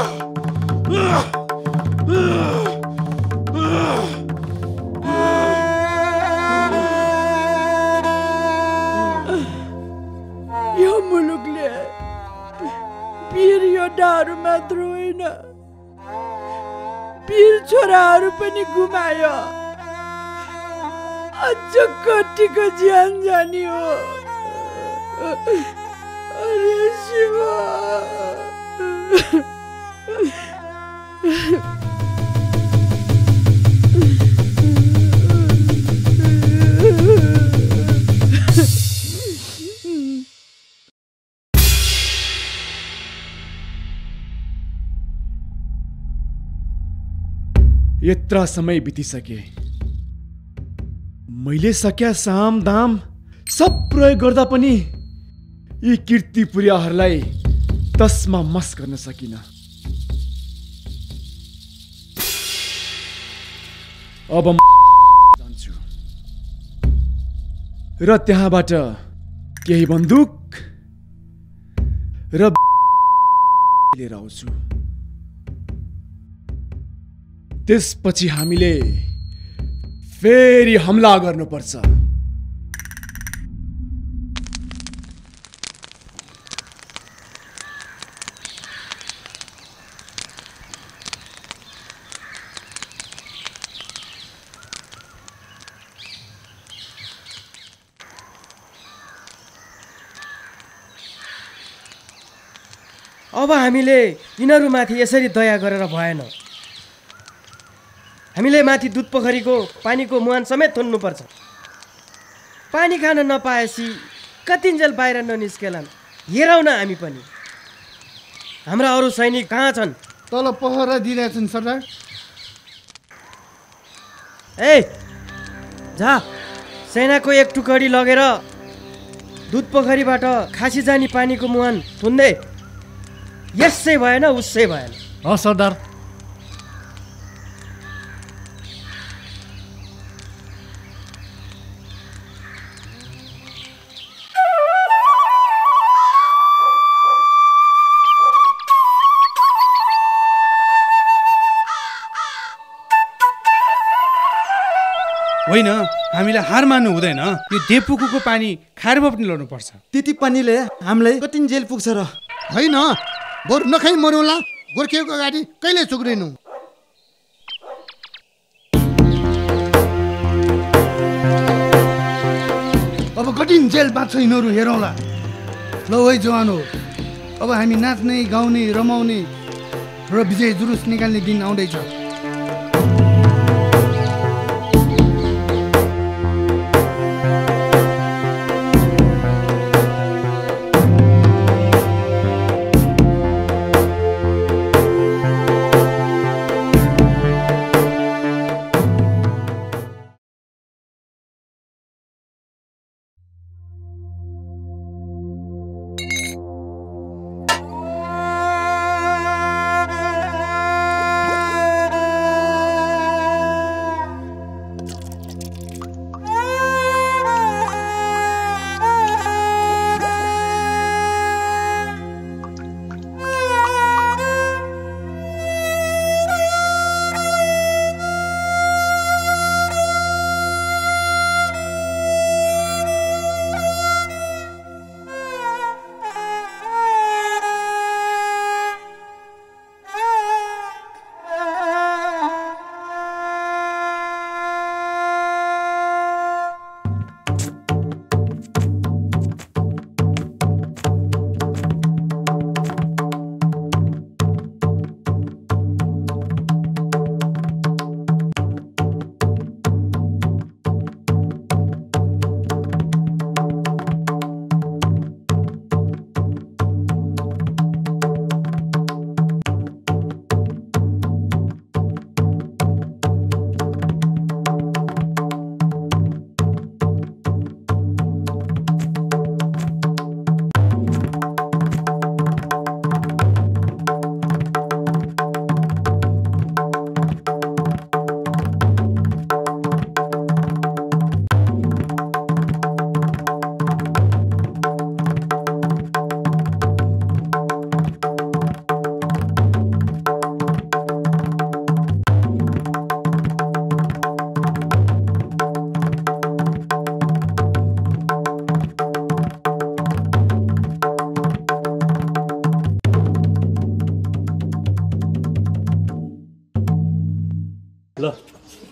यो मुलुकले वीर योद्धाहरू मात्र होइन वीर छोराहरू पनि गुमायो अझ कतिको ज्यान जाने हो अरे शिव यत्रा समय बितिसके मैले सक्या साम दाम सब प्रयोग गर्दा पनि यी कीर्तिपुर्याहरूलाई तसमा मस गर्न सकिन अब जान्छु र त्यहाँबाट केही बन्दुक र लिएर आउँछु त्यसपछि हामीले फेरि हमला गर्नुपर्छ अब हामीले यिनीहरूमाथि यसरी दया गरेर भएन हामीले माथि दुध पोखरीको पानीको मुहान समेत थुन्नुपर्छ पानी खान नपाएपछि कतिन्जेल बाहिर ननिस्केलान् हेरौँ न हामी पनि हाम्रा अरू सैनिक कहाँ छन् तल पहरा दिइरहेछन् सरदार ए जा सेनाको एक टुकडी लगेर दुध पोखरीबाट खासी जाने पानीको मुहान थुन्दै यसै भएन उसै भएन सरदार होइन हामीलाई हार मान्नु हुँदैन यो देवपुकुको पानी खाएर पनि ल्याउनुपर्छ त्यति पानीले हामीलाई कति जेल पुग्छ र होइन बरु नखाइ मरौँला गोर्खेको अगाडि कहिले चुक्रिनु अब कठिन जेल बाँच्छ यिनीहरू हेरौँला ल है जवान हो अब हामी नाच्ने गाउने रमाउने र विजय जुलुस निकाल्ने दिन आउँदैछ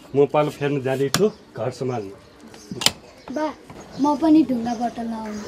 म पालो फेर्न जाँदैछु घर सम्हाल्नु। बा म पनि ढुङ्गा बटल लाउनु।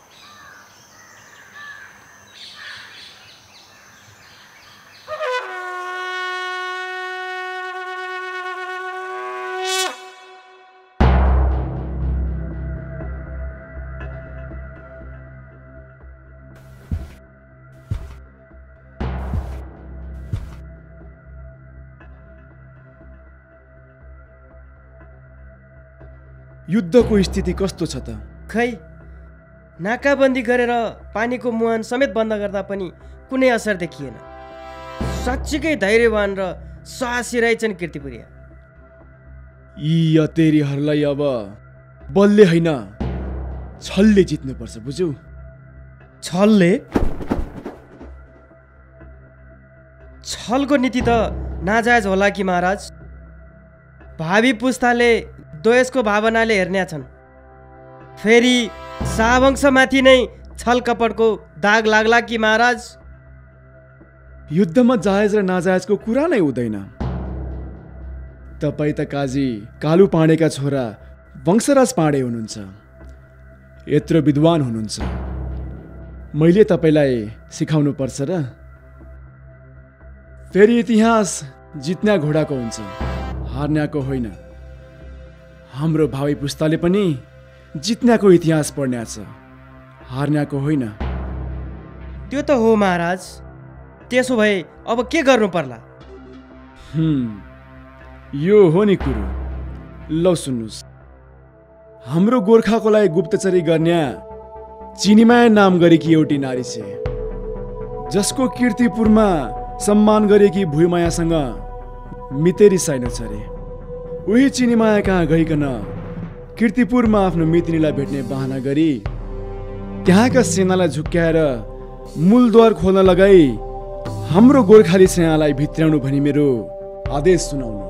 युद्धको स्थिति कस्तो छ त? खै नाकाबन्दी गरेर पानीको मुहान समेत बन्द गर्दा पनि कुनै असर देखिएन। साँच्चीकै धैर्यवान र साहसी रहेछन् कीर्तिपुरिया। यी अतेरीहरूलाई अब बलले होइन छलले जित्नुपर्छ, बुझ्यौ? छलले? छलको नीति त नाजायज होला कि महाराज? भावी पुस्ताले द्वेषको भावनाले हेर्ने छन्। फेरि शाहवंशमाथि नै छल कपटको दाग लाग्ला कि महाराज? युद्धमा जायज र नाजायजको कुरा नै हुँदैन। तपाईँ त काजी कालु पाण्डेका छोरा वंशराज पाण्डे हुनुहुन्छ, यत्रो विद्वान हुनुहुन्छ। मैले तपाईँलाई सिकाउनु पर्छ र? फेरि इतिहास जित्ने घोडाको हुन्छ, हार्नेको होइन। हाम्रो भावी पुस्ताले पनि जित्नेको इतिहास पढ्नेछ, हार्नेको होइन। त्यो त हो महाराज। त्यसो भए अब के गर्नु पर्ला? यो हो नि कुरो। लौ सुन्नुहोस्, हाम्रो गोर्खाको लागि गुप्तचरी गर्ने चिनिमाया नाम गरेकी एउटी नारी छे, जसको कीर्तिपुरमा सम्मान गरेकी भुइमायासँग मितेरी साइनो छ रे। उही चिनिमाया कहाँ गइकन कीर्तिपुरमा आफ्नो मितिनीलाई भेट्ने बहाना गरी त्यहाँका सेनालाई झुक्क्याएर मूलद्वार खोल्न लगाई हाम्रो गोर्खाली सेनालाई भित्र्याउनु भनी मेरो आदेश सुनाउनु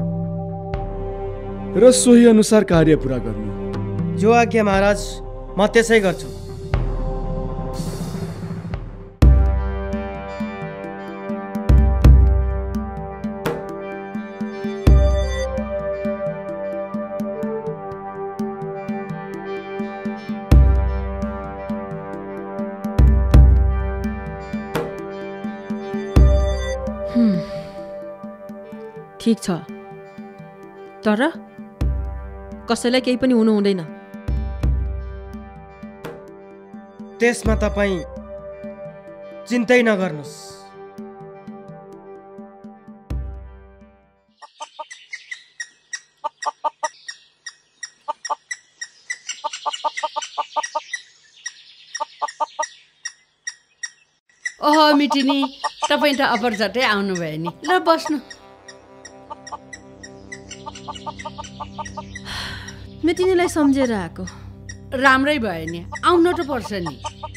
र सोही अनुसार कार्य पुरा गर्नु। जो आज्ञा महाराज, म त्यसै गर्छु। ठिक छ, तर कसैलाई केही पनि हुनु हुँदैन। त्यसमा तपाईँ चिन्तै नगर्नुहोस्। ओहो मिटिनी, तपाईँ त अपरझटै आउनुभयो नि। ल बस्नु। मिटिनीलाई सम्झेर आएको। राम्रै भयो नि, आउनु त पर्छ नि।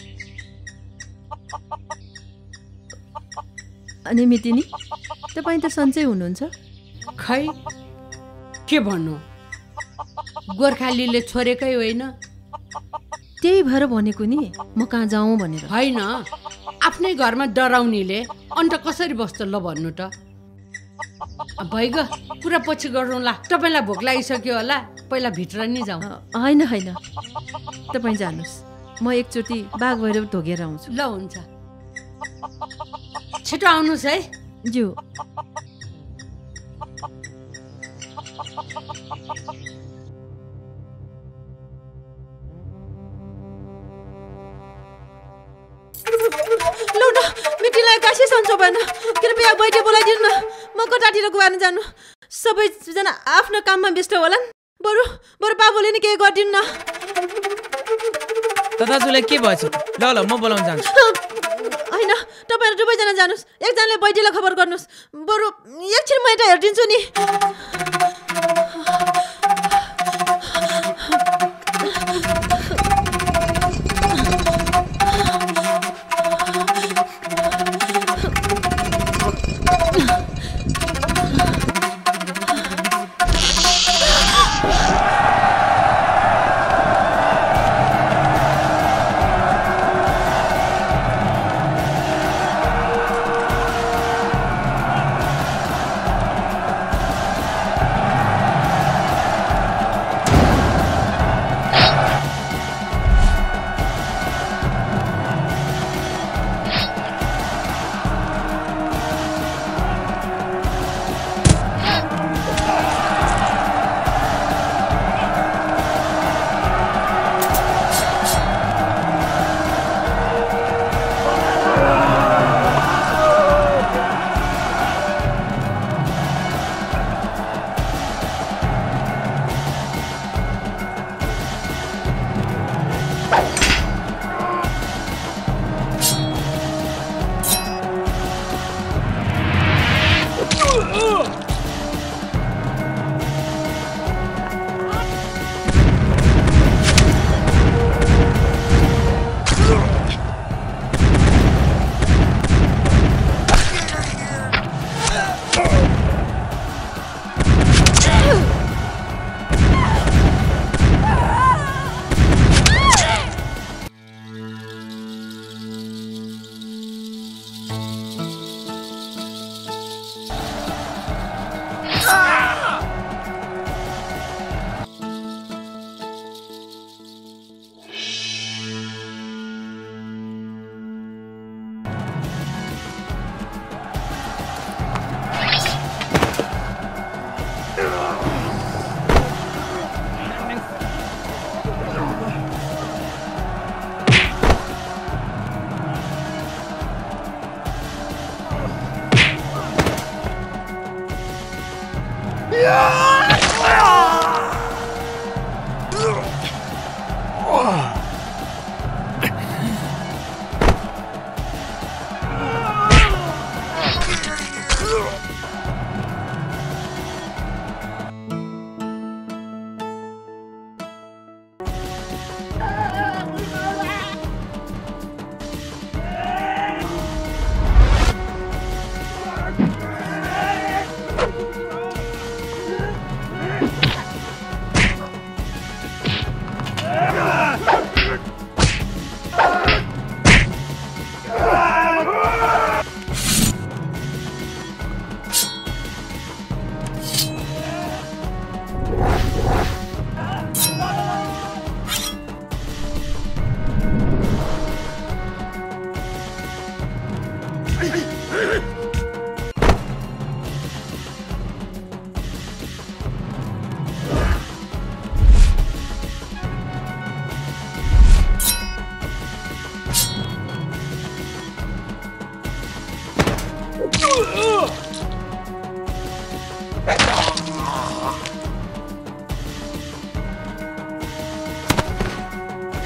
अनि मिटिनी, तपाईँ त सन्चै हुनुहुन्छ? खै के भन्नु, गोर्खालीले छोडेकै होइन। त्यही भएर भनेको नि, म कहाँ जाउँ भनेर। होइन, आफ्नै घरमा डराउनेले अन्त कसरी बस्छ ल भन्नु त। भइग, कुरा पछि गरौँला। तपाईँलाई भोक लागिसक्यो होला, पहिला भित्र नि जाउँ। होइन होइन, तपाईँ जानुहोस्, म एकचोटि बाघ भैरव ढोगेर आउँछु। ल हुन्छ, छिटो आउनुहोस् है। ज्यू। लौ न, मिटिङलाई काशी सन्चो भएन, कृपया बैठे बोलाइदिनु न। म कतातिर गुहार्न जानु, सबैजना आफ्नो काममा व्यस्त होलान्। बरु बाबुले नि केही गरिदिनु न। दाजुलाई के भएछ? ल ल, म बोलाउन जान्छु। होइन, तपाईँहरू दुवैजना जानुहोस्, एकजनाले बैठीलाई खबर गर्नुहोस्। बरु एकछिन म यता हेरिदिन्छु नि।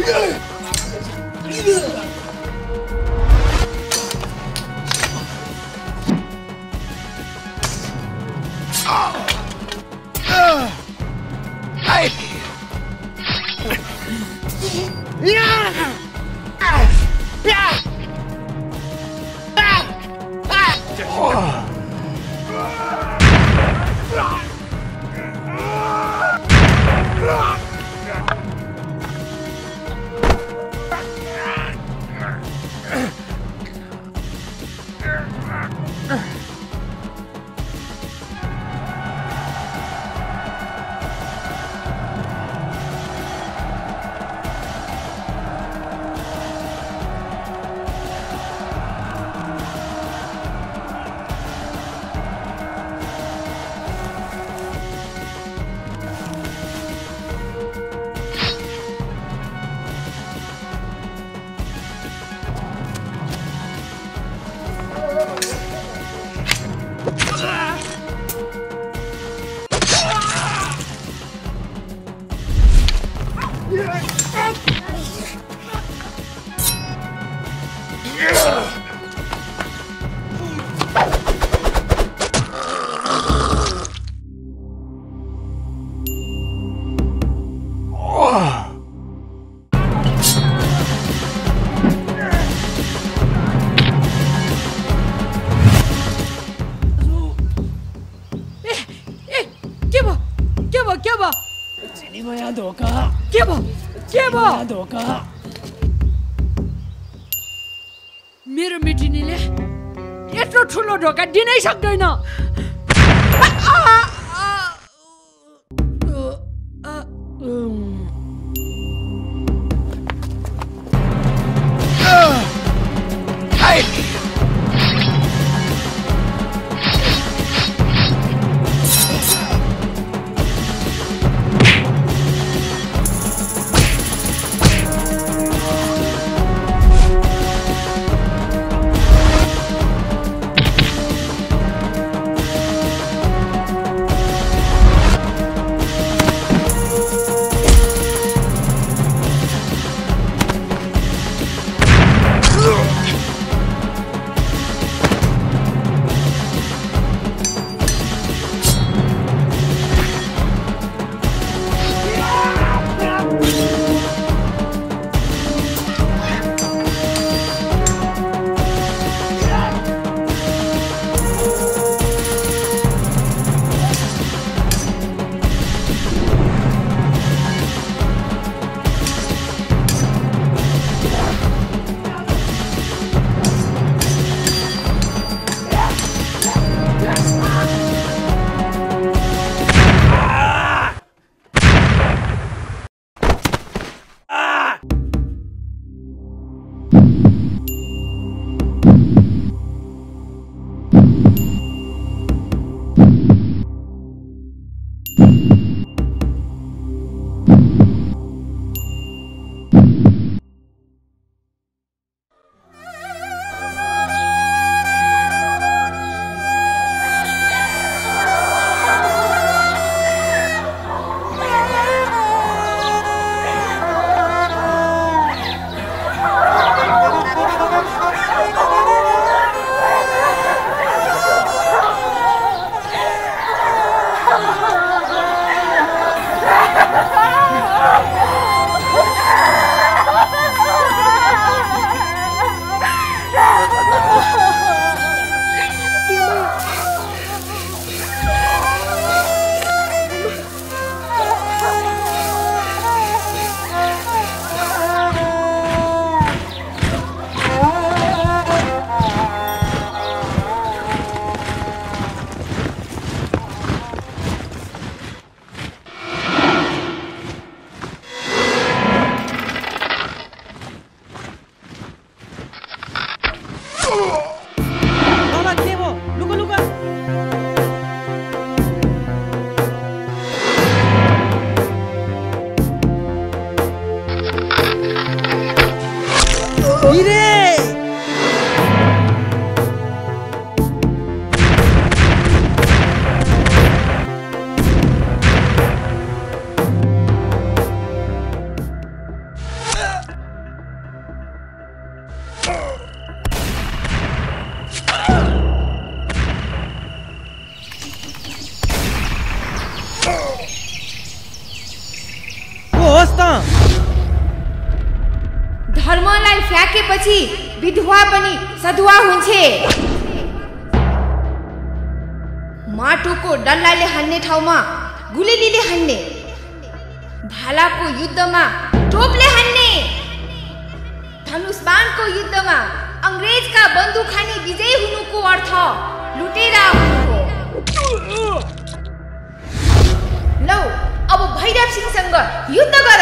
मेरो मिटिनीले यत्रो ठुलो ढोका दिनै सक्दैन। धर्मलाई फ्याकेपछि विधवा पनि सधुवा हुन्छ। माटोको डल्लाले हान्ने ठाउँमा गुलेलीले हान्ने, भालाको युद्धमा टोपले हान्ने, धनुष बाणको युद्धमा अंग्रेजका बन्दुक खानी विजयी हुनुको अर्थ लुटेरा हुनु हो। लौ अब भैरव सिंहसँग युद्ध गर।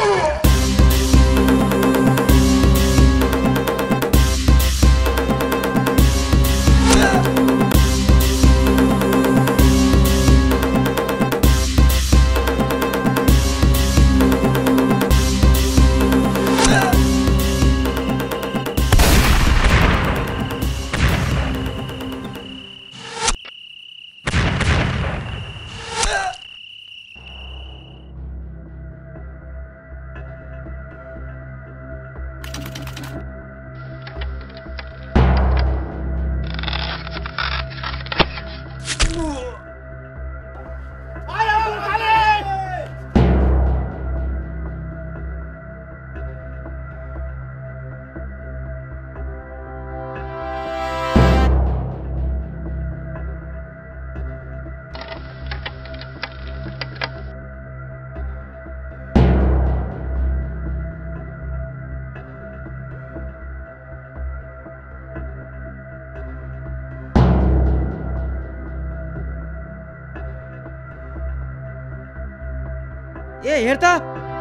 ए हेर त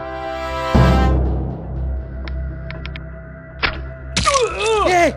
ए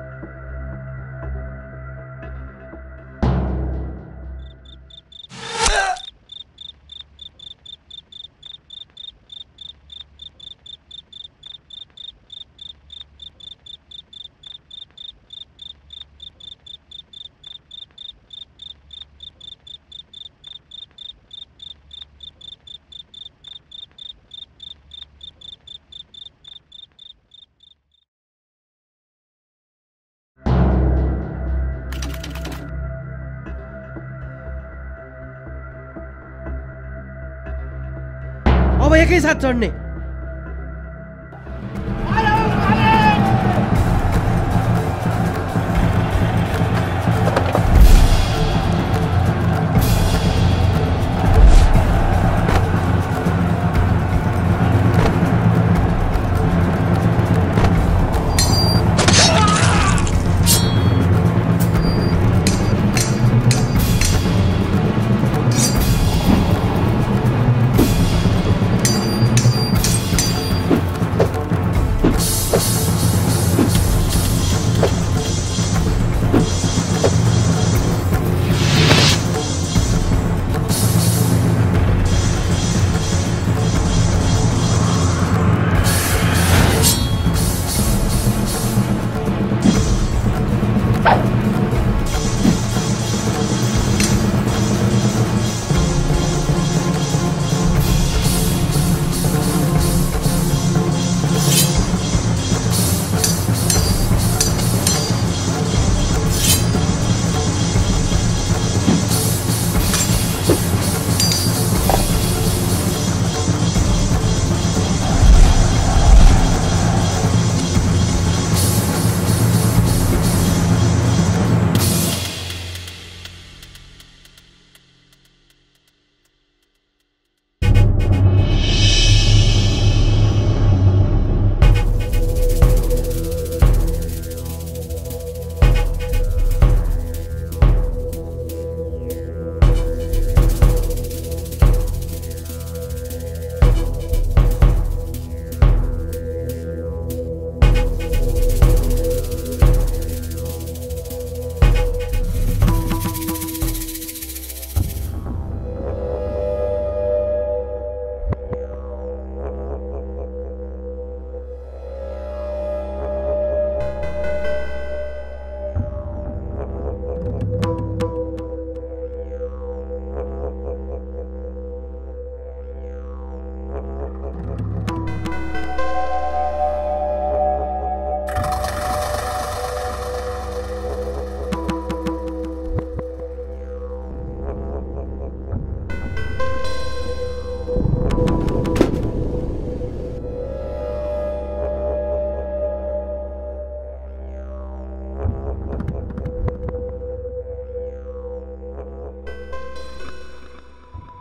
अब एकैसाथ चढ्ने।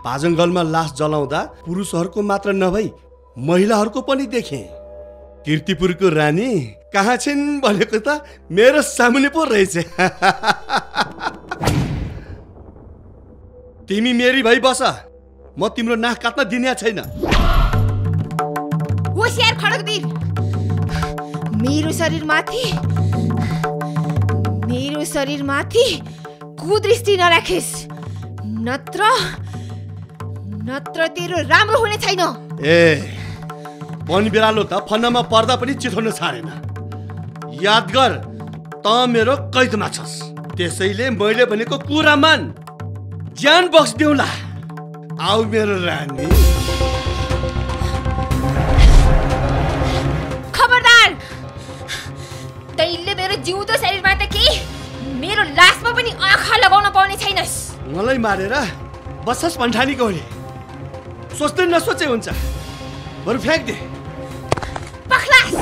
पाजङ्गलमा लास जलाउँदा पुरुषहरूको मात्र नभई महिलाहरूको पनि देखे। कीर्तिपुरको रानी कहाँ छिन् भनेको त मेरो सामुने पो रहेछ। तिमी मेरी भई बस, म तिम्रो नाक काट्न दिने छैन। होशियार खड्गवीर, मेरो शरीरमाथि कुदृष्टि नराखिस्, नत्र तेरो राम्रो हुने छैन। पनि बिरालो त फन्नमा पर्दा पनि चिथोर्न छाडेन। याद गर, त मेरो कैदमा छस्, त्यसैले मैले भनेको कुरा मान, ज्यान बक्सदेऊला। आऊ मेरो रानी। खबरदार, तैले मेरो जिउँदो शरीरमा त के मेरो लासमा पनि आँखा लगाउन पाउने छैनस्। मलाई मारेर बस्छस् पन्ठानी गौरी, सोच्दै नसोचे हुन्छ, बरु फ्याँक दे। पखलास।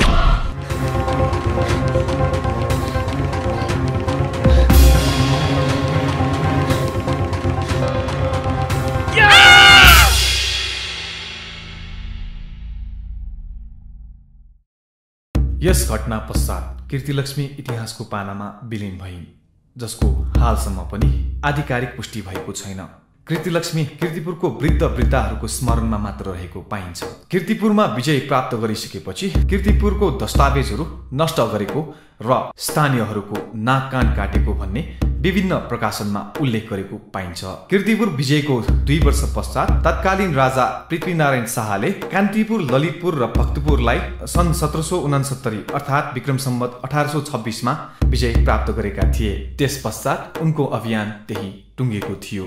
यस घटना पश्चात कीर्तिलक्ष्मी इतिहासको पानामा विलिन भइन्, जसको हालसम्म पनि आधिकारिक पुष्टि भएको छैन। कीर्तिलक्ष्मी कीर्तिपुरको वृद्ध वृद्धाहरूको स्मरणमा मात्र रहेको पाइन्छ। कीर्तिपुरमा विजय प्राप्त गरिसकेपछि कीर्तिपुरको दस्तावेजहरू नष्ट गरेको र स्थानीयहरूको नाक कान काटेको भन्ने विभिन्न प्रकाशनमा उल्लेख गरेको पाइन्छ। कीर्तिपुर विजयको 2 वर्ष पश्चात तत्कालीन राजा पृथ्वीनारायण शाहले कान्तिपुर, ललितपुर र भक्तपुरलाई सन् 1769 अर्थात् विक्रम सम्वत 1826 मा विजय प्राप्त गरेका थिए। त्यस पश्चात उनको अभियान त्यही टुङ्गेको थियो।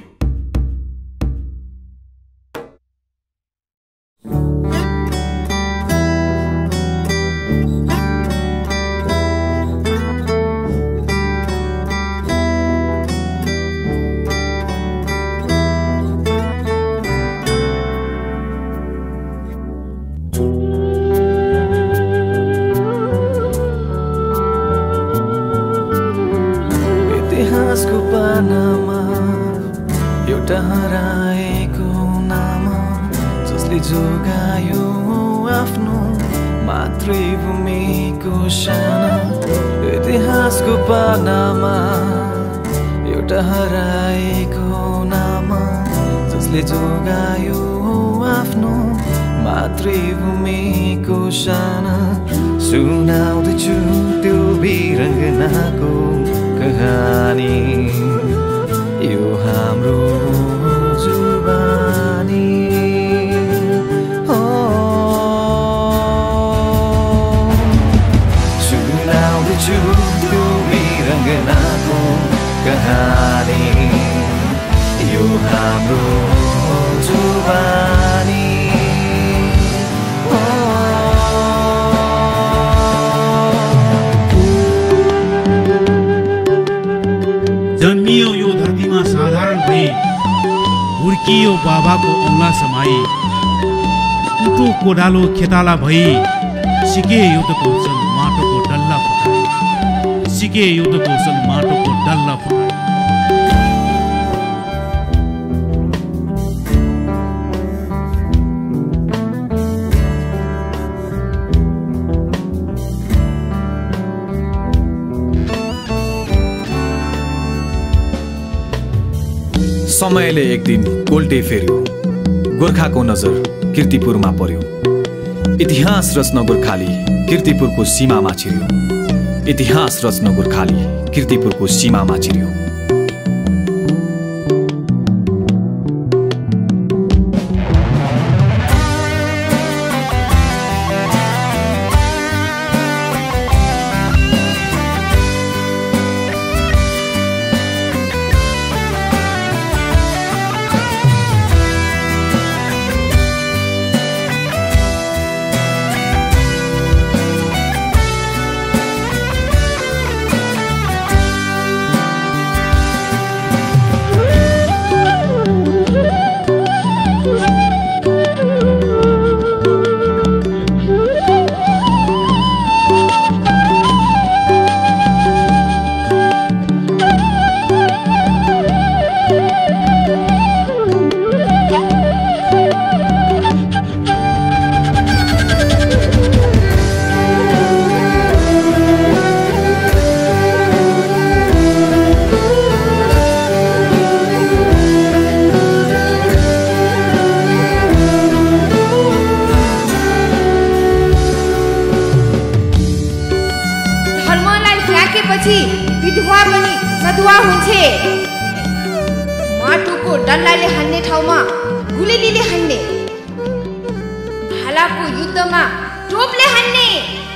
हराएको नाम जसले जोगायो आफ्नो मातृभूमिको शान। इतिहासको पानामा एउटा हराएको नाम जसले जोगायो आफ्नो मातृभूमिको शान। सुनाउँदैछु त्यो वीरङ्गनाको कहानी, यो हाम्रो जुबानी हो। सुनाउँदैछु त्यो वीरङ्गनाको कहानी, यो हाम्रो जुबानी हो। जन्मियो यो धरतीमा साधारण भई, हुर्कियो बाबाको औँला समाई, टुटो कोडालो खेताला भई, सिके युद्ध कौशल माटोको डल्ला फुटाई, सिके युद्ध कौशल माटोको डल्ला फुटाई। समयले एक दिन कोल्टे फेर्यो, गोर्खाको नजर कीर्तिपुरमा पर्यो। इतिहास रच्न गोर्खाली कीर्तिपुरको सीमामा छिर्यो, इतिहास रच्न गोर्खाली कीर्तिपुरको सीमामा छिर्यो। मान्छे विधवा पनि सधुवा हुन्छे। माटोको डन्डाले हान्ने ठाउँमा गुलिलीले हान्ने, भालाको युद्धमा टोपले हान्ने,